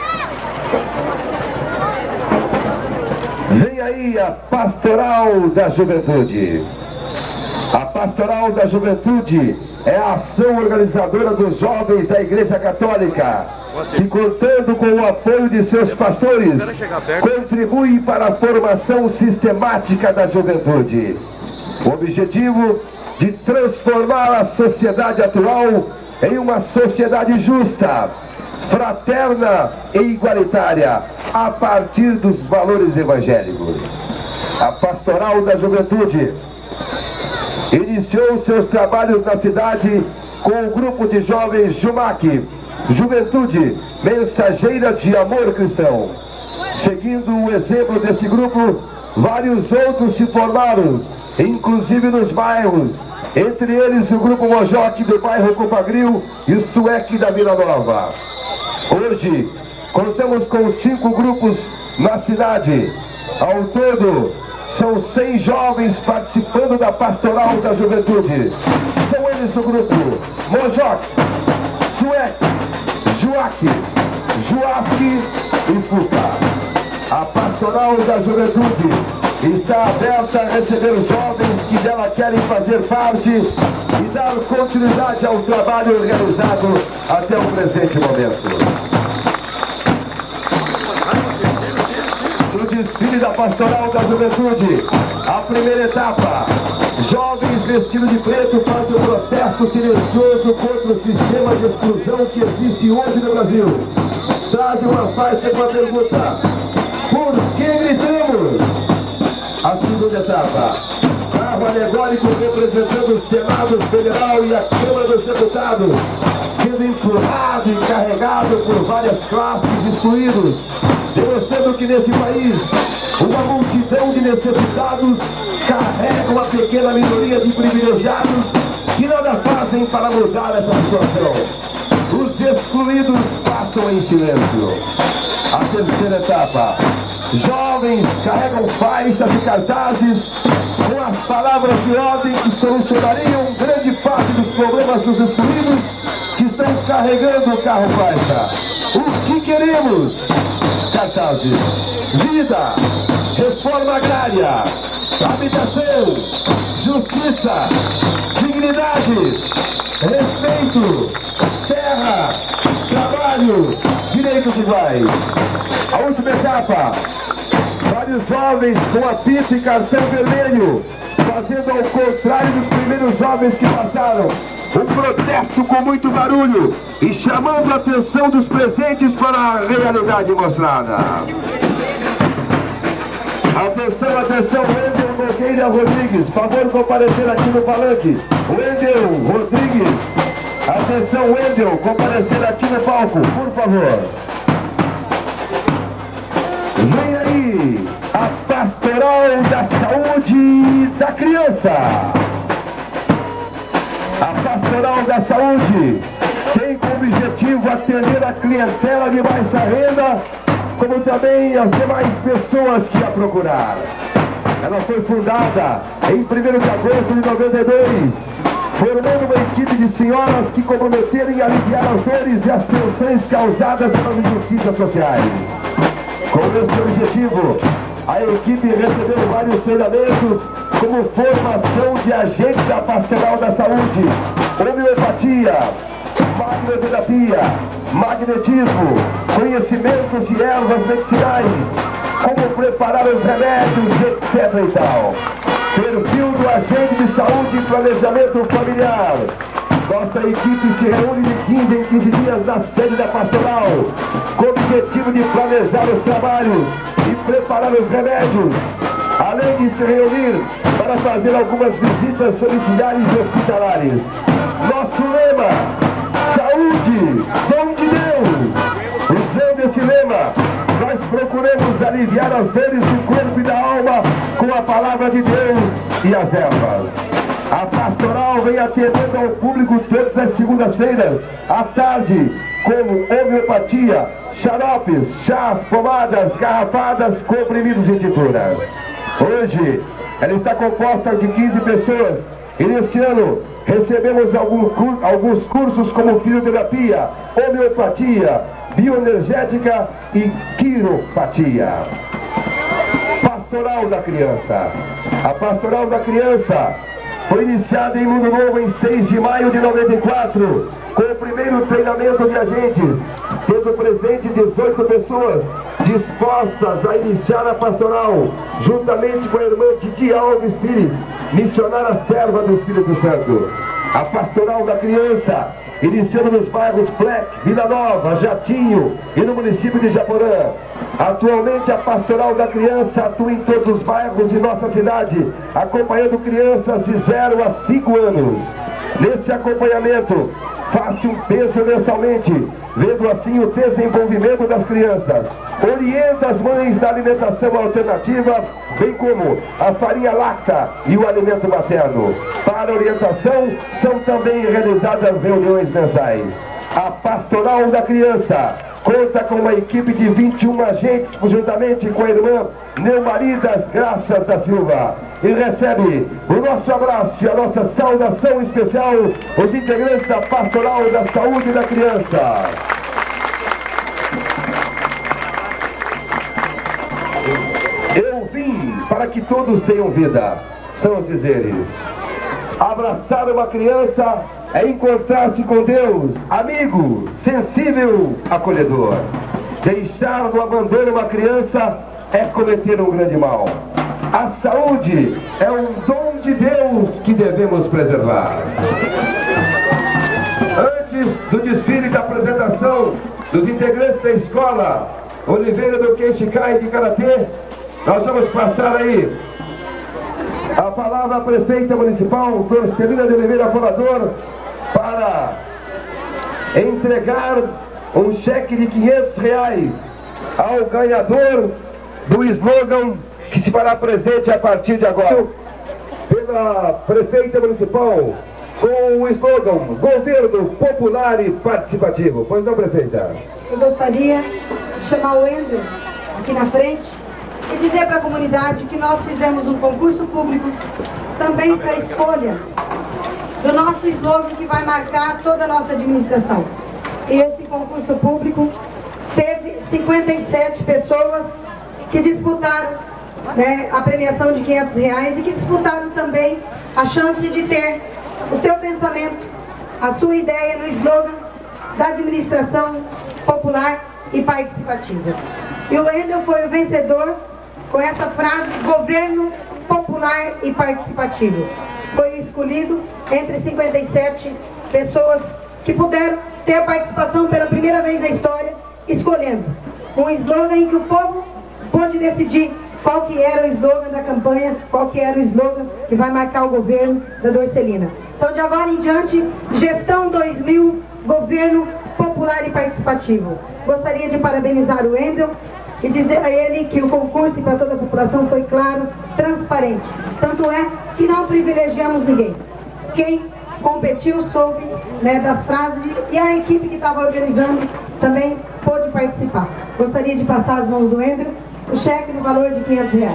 Vem aí a Pastoral da Juventude. A Pastoral da Juventude é a ação organizadora dos jovens da Igreja Católica, que, contando com o apoio de seus pastores, contribui para a formação sistemática da juventude. O objetivo de transformar a sociedade atual em uma sociedade justa, fraterna e igualitária, a partir dos valores evangélicos. A Pastoral da Juventude iniciou seus trabalhos na cidade com o grupo de jovens Jumac, Juventude Mensageira de Amor Cristão. Seguindo o exemplo desse grupo, vários outros se formaram, inclusive nos bairros, entre eles o grupo Mojoque do bairro Copagril e o Sueque da Vila Nova. Hoje, contamos com cinco grupos na cidade. Ao todo, são cem jovens participando da Pastoral da Juventude. São eles o grupo Mojoque, Sueque, Juaque, Juasque e Fuca. A Pastoral da Juventude está aberta a receber jovens que dela querem fazer parte e dar continuidade ao trabalho realizado até o presente momento. desfile da Pastoral da Juventude. A primeira etapa, jovens vestidos de preto fazem um protesto silencioso contra o sistema de exclusão que existe hoje no Brasil. Trazem uma faixa com a pergunta: por que gritamos? A segunda etapa, carro alegórico representando o Senado Federal e a Câmara dos Deputados, sendo empurrado e carregado por várias classes excluídos, demonstrando que nesse país uma multidão de necessitados carrega uma pequena minoria de privilegiados que nada fazem para mudar essa situação. Os excluídos passam em silêncio. A terceira etapa, jovens carregam faixas e cartazes com as palavras de ordem que solucionariam grande parte dos problemas dos excluídos que estão carregando o carro-faixa. O que queremos? Cartazes: vida, reforma agrária, habitação, justiça, dignidade, respeito, terra, trabalho, direitos iguais. A última etapa, vários jovens com apito e cartão vermelho, fazendo ao contrário dos primeiros jovens que passaram. Um protesto com muito barulho e chamando a atenção dos presentes para a realidade mostrada. Atenção, atenção, Wendel Nogueira Rodrigues, favor comparecer aqui no palanque. Wendel Rodrigues, atenção, Wendel, comparecer aqui no palco, por favor. Vem aí a Pastoral da Saúde da Criança. A Pastoral da Saúde tem como objetivo atender a clientela de baixa renda, como também as demais pessoas que a procuraram. Ela foi fundada em primeiro de agosto de noventa e dois, formando uma equipe de senhoras que comprometeram em aliviar as dores e as tensões causadas pelas injustiças sociais. Com esse objetivo, a equipe recebeu vários treinamentos, como formação de agente da Pastoral da Saúde, homeopatia, magnoterapia, magnetismo, conhecimentos de ervas medicinais, como preparar os remédios, etc e tal. Perfil do agente de saúde e planejamento familiar. Nossa equipe se reúne de quinze em quinze dias na sede da Pastoral, com o objetivo de planejar os trabalhos e preparar os remédios, além de se reunir para fazer algumas visitas domiciliares e hospitalares. Nosso lema: saúde, dom de Deus. Usando esse lema, nós procuramos aliviar as dores do corpo e da alma com a palavra de Deus e as ervas. A Pastoral vem atendendo ao público todas as segundas-feiras, à tarde, como homeopatia, xaropes, chás, pomadas, garrafadas, comprimidos e tinturas. Hoje, ela está composta de quinze pessoas e neste ano recebemos algum, alguns cursos como fisioterapia, homeopatia, bioenergética e quiropatia. Pastoral da Criança. A Pastoral da Criança foi iniciada em Mundo Novo em seis de maio de noventa e quatro, com o primeiro treinamento de agentes, tendo presente dezoito pessoas dispostas a iniciar a pastoral, juntamente com a irmã Didi Alves Pires, missionária serva do Espírito Santo. A Pastoral da Criança, iniciando nos bairros Fleck, Vila Nova, Jatinho e no município de Japorã. Atualmente a Pastoral da Criança atua em todos os bairros de nossa cidade, acompanhando crianças de zero a cinco anos. Neste acompanhamento, faça um peso mensalmente, vendo assim o desenvolvimento das crianças. Orienta as mães da alimentação alternativa, bem como a farinha láctea e o alimento materno. Para orientação, são também realizadas reuniões mensais. A Pastoral da Criança conta com uma equipe de vinte e um agentes, juntamente com a irmã Neumari das Graças da Silva. E recebe o nosso abraço e a nossa saudação especial os integrantes da Pastoral da Saúde da Criança. Eu vim para que todos tenham vida, são os dizeres. Abraçar uma criança é encontrar-se com Deus, amigo, sensível, acolhedor. Deixar no abandono uma criança é cometer um grande mal. A saúde é um dom de Deus que devemos preservar. Antes do desfile da apresentação dos integrantes da escola Oliveira do Queixikai de Karatê, nós vamos passar aí a palavra à prefeita municipal, Dorcelina de Oliveira Folador, para entregar um cheque de quinhentos reais ao ganhador do slogan que se fará presente a partir de agora pela prefeita municipal, com o slogan Governo Popular e Participativo. Pois não, prefeita? Eu gostaria de chamar o Wendel aqui na frente e dizer para a comunidade que nós fizemos um concurso público também para a escolha do nosso slogan que vai marcar toda a nossa administração. E esse concurso público teve cinquenta e sete pessoas que disputaram, né, a premiação de quinhentos reais e que disputaram também a chance de ter o seu pensamento, a sua ideia no slogan da administração popular e participativa. E o Wendel foi o vencedor com essa frase, Governo Popular e Participativo. Foi escolhido entre cinquenta e sete pessoas que puderam ter a participação pela primeira vez na história, escolhendo um slogan em que o povo pôde decidir qual que era o slogan da campanha, qual que era o slogan que vai marcar o governo da Dorcelina. Então, de agora em diante, Gestão dois mil, Governo Popular e Participativo. Gostaria de parabenizar o Wendel e dizer a ele que o concurso para toda a população foi claro, transparente. Tanto é que não privilegiamos ninguém. Quem competiu soube, né, das frases e a equipe que estava organizando também pôde participar. Gostaria de passar às mãos do Wendel o cheque no valor de quinhentos reais.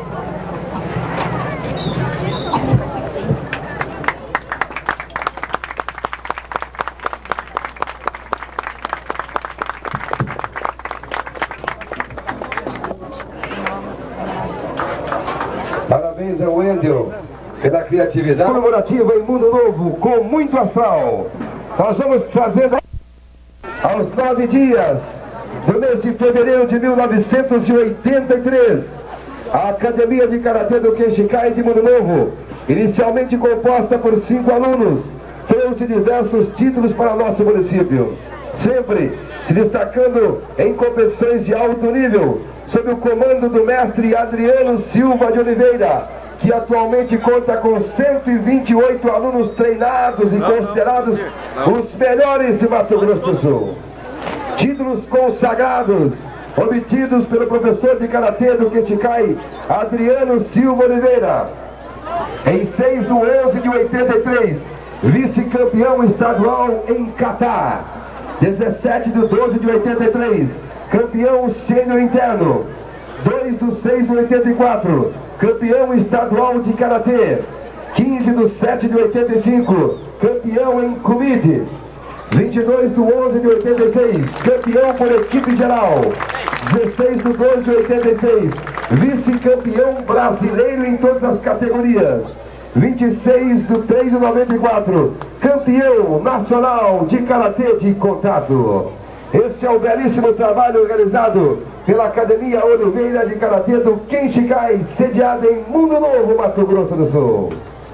Parabéns ao Wendel pela criatividade comemorativa em Mundo Novo, com muito astral. Nós vamos trazendo aos nove dias do mês de fevereiro de mil novecentos e oitenta e três, a Academia de Karatê do Queixikai de Mundo Novo, inicialmente composta por cinco alunos, trouxe diversos títulos para nosso município, sempre se destacando em competições de alto nível, sob o comando do mestre Adriano Silva de Oliveira, que atualmente conta com cento e vinte e oito alunos treinados e considerados os melhores de Mato Grosso do Sul. Títulos consagrados, obtidos pelo professor de Karatê do Queixikai, Adriano Silva Oliveira. Em seis de onze de oitenta e três, vice-campeão estadual em Catar. dezessete de doze de oitenta e três, campeão sênior interno. dois de seis de oitenta e quatro, campeão estadual de Karatê. quinze de sete de oitenta e cinco, campeão em Comite. vinte e dois de onze de oitenta e seis, campeão por equipe geral. dezesseis de doze de oitenta e seis, vice-campeão brasileiro em todas as categorias. vinte e seis de três de noventa e quatro, campeão nacional de Karatê de contato. Esse é o belíssimo trabalho organizado pela Academia Oliveira de Karatê do Queixikai, sediada em Mundo Novo, Mato Grosso do Sul.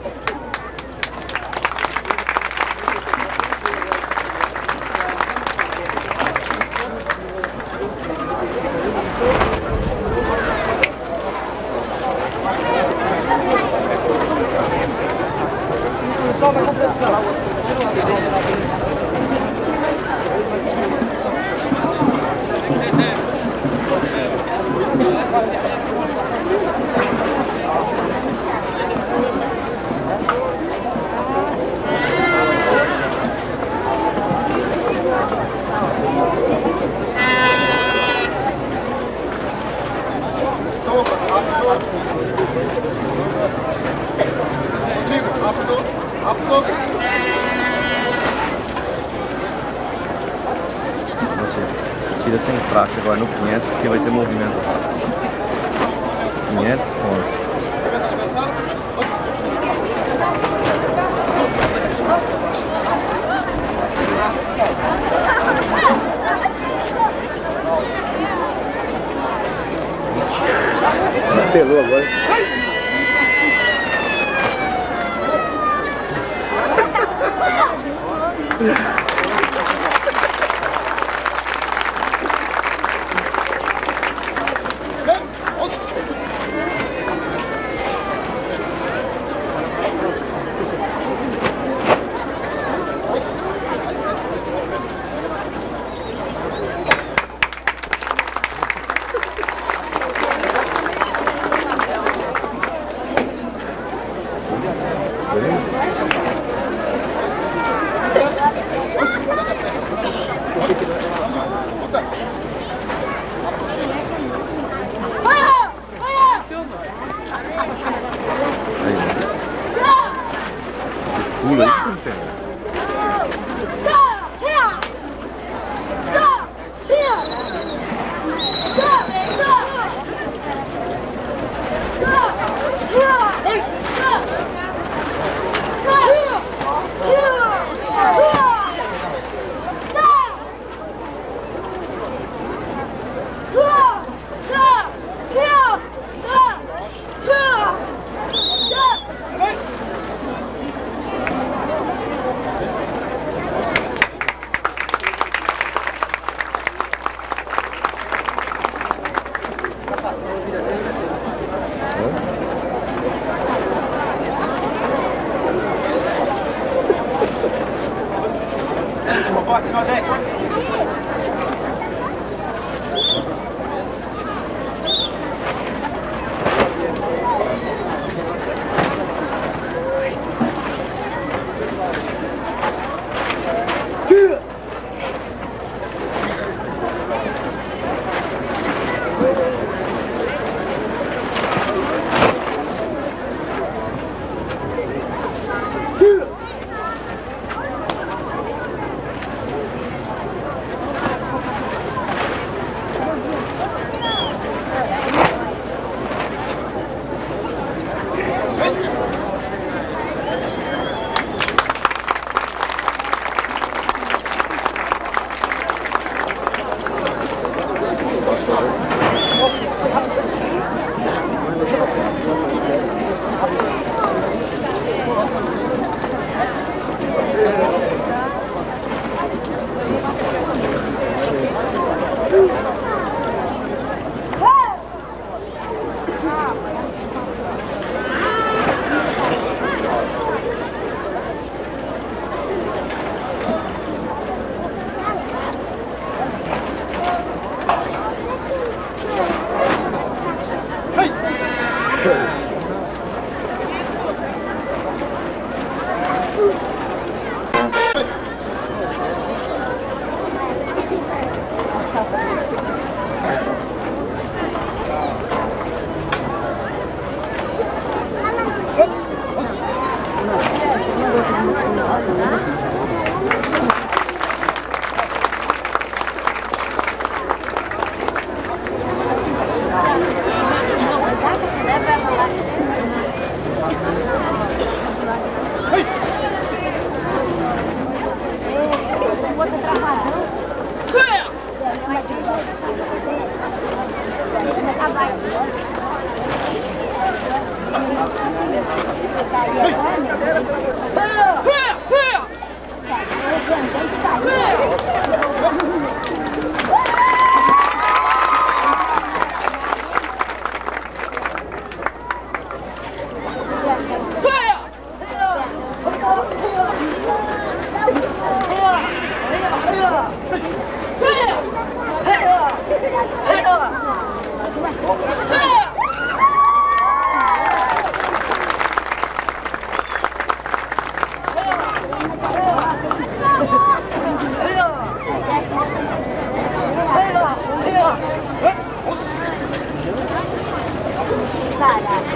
Tira sem faixa agora no quinhentos, porque vai ter movimento. quinhentos, onze. Pelou agora. Pula aí, não tem. Para.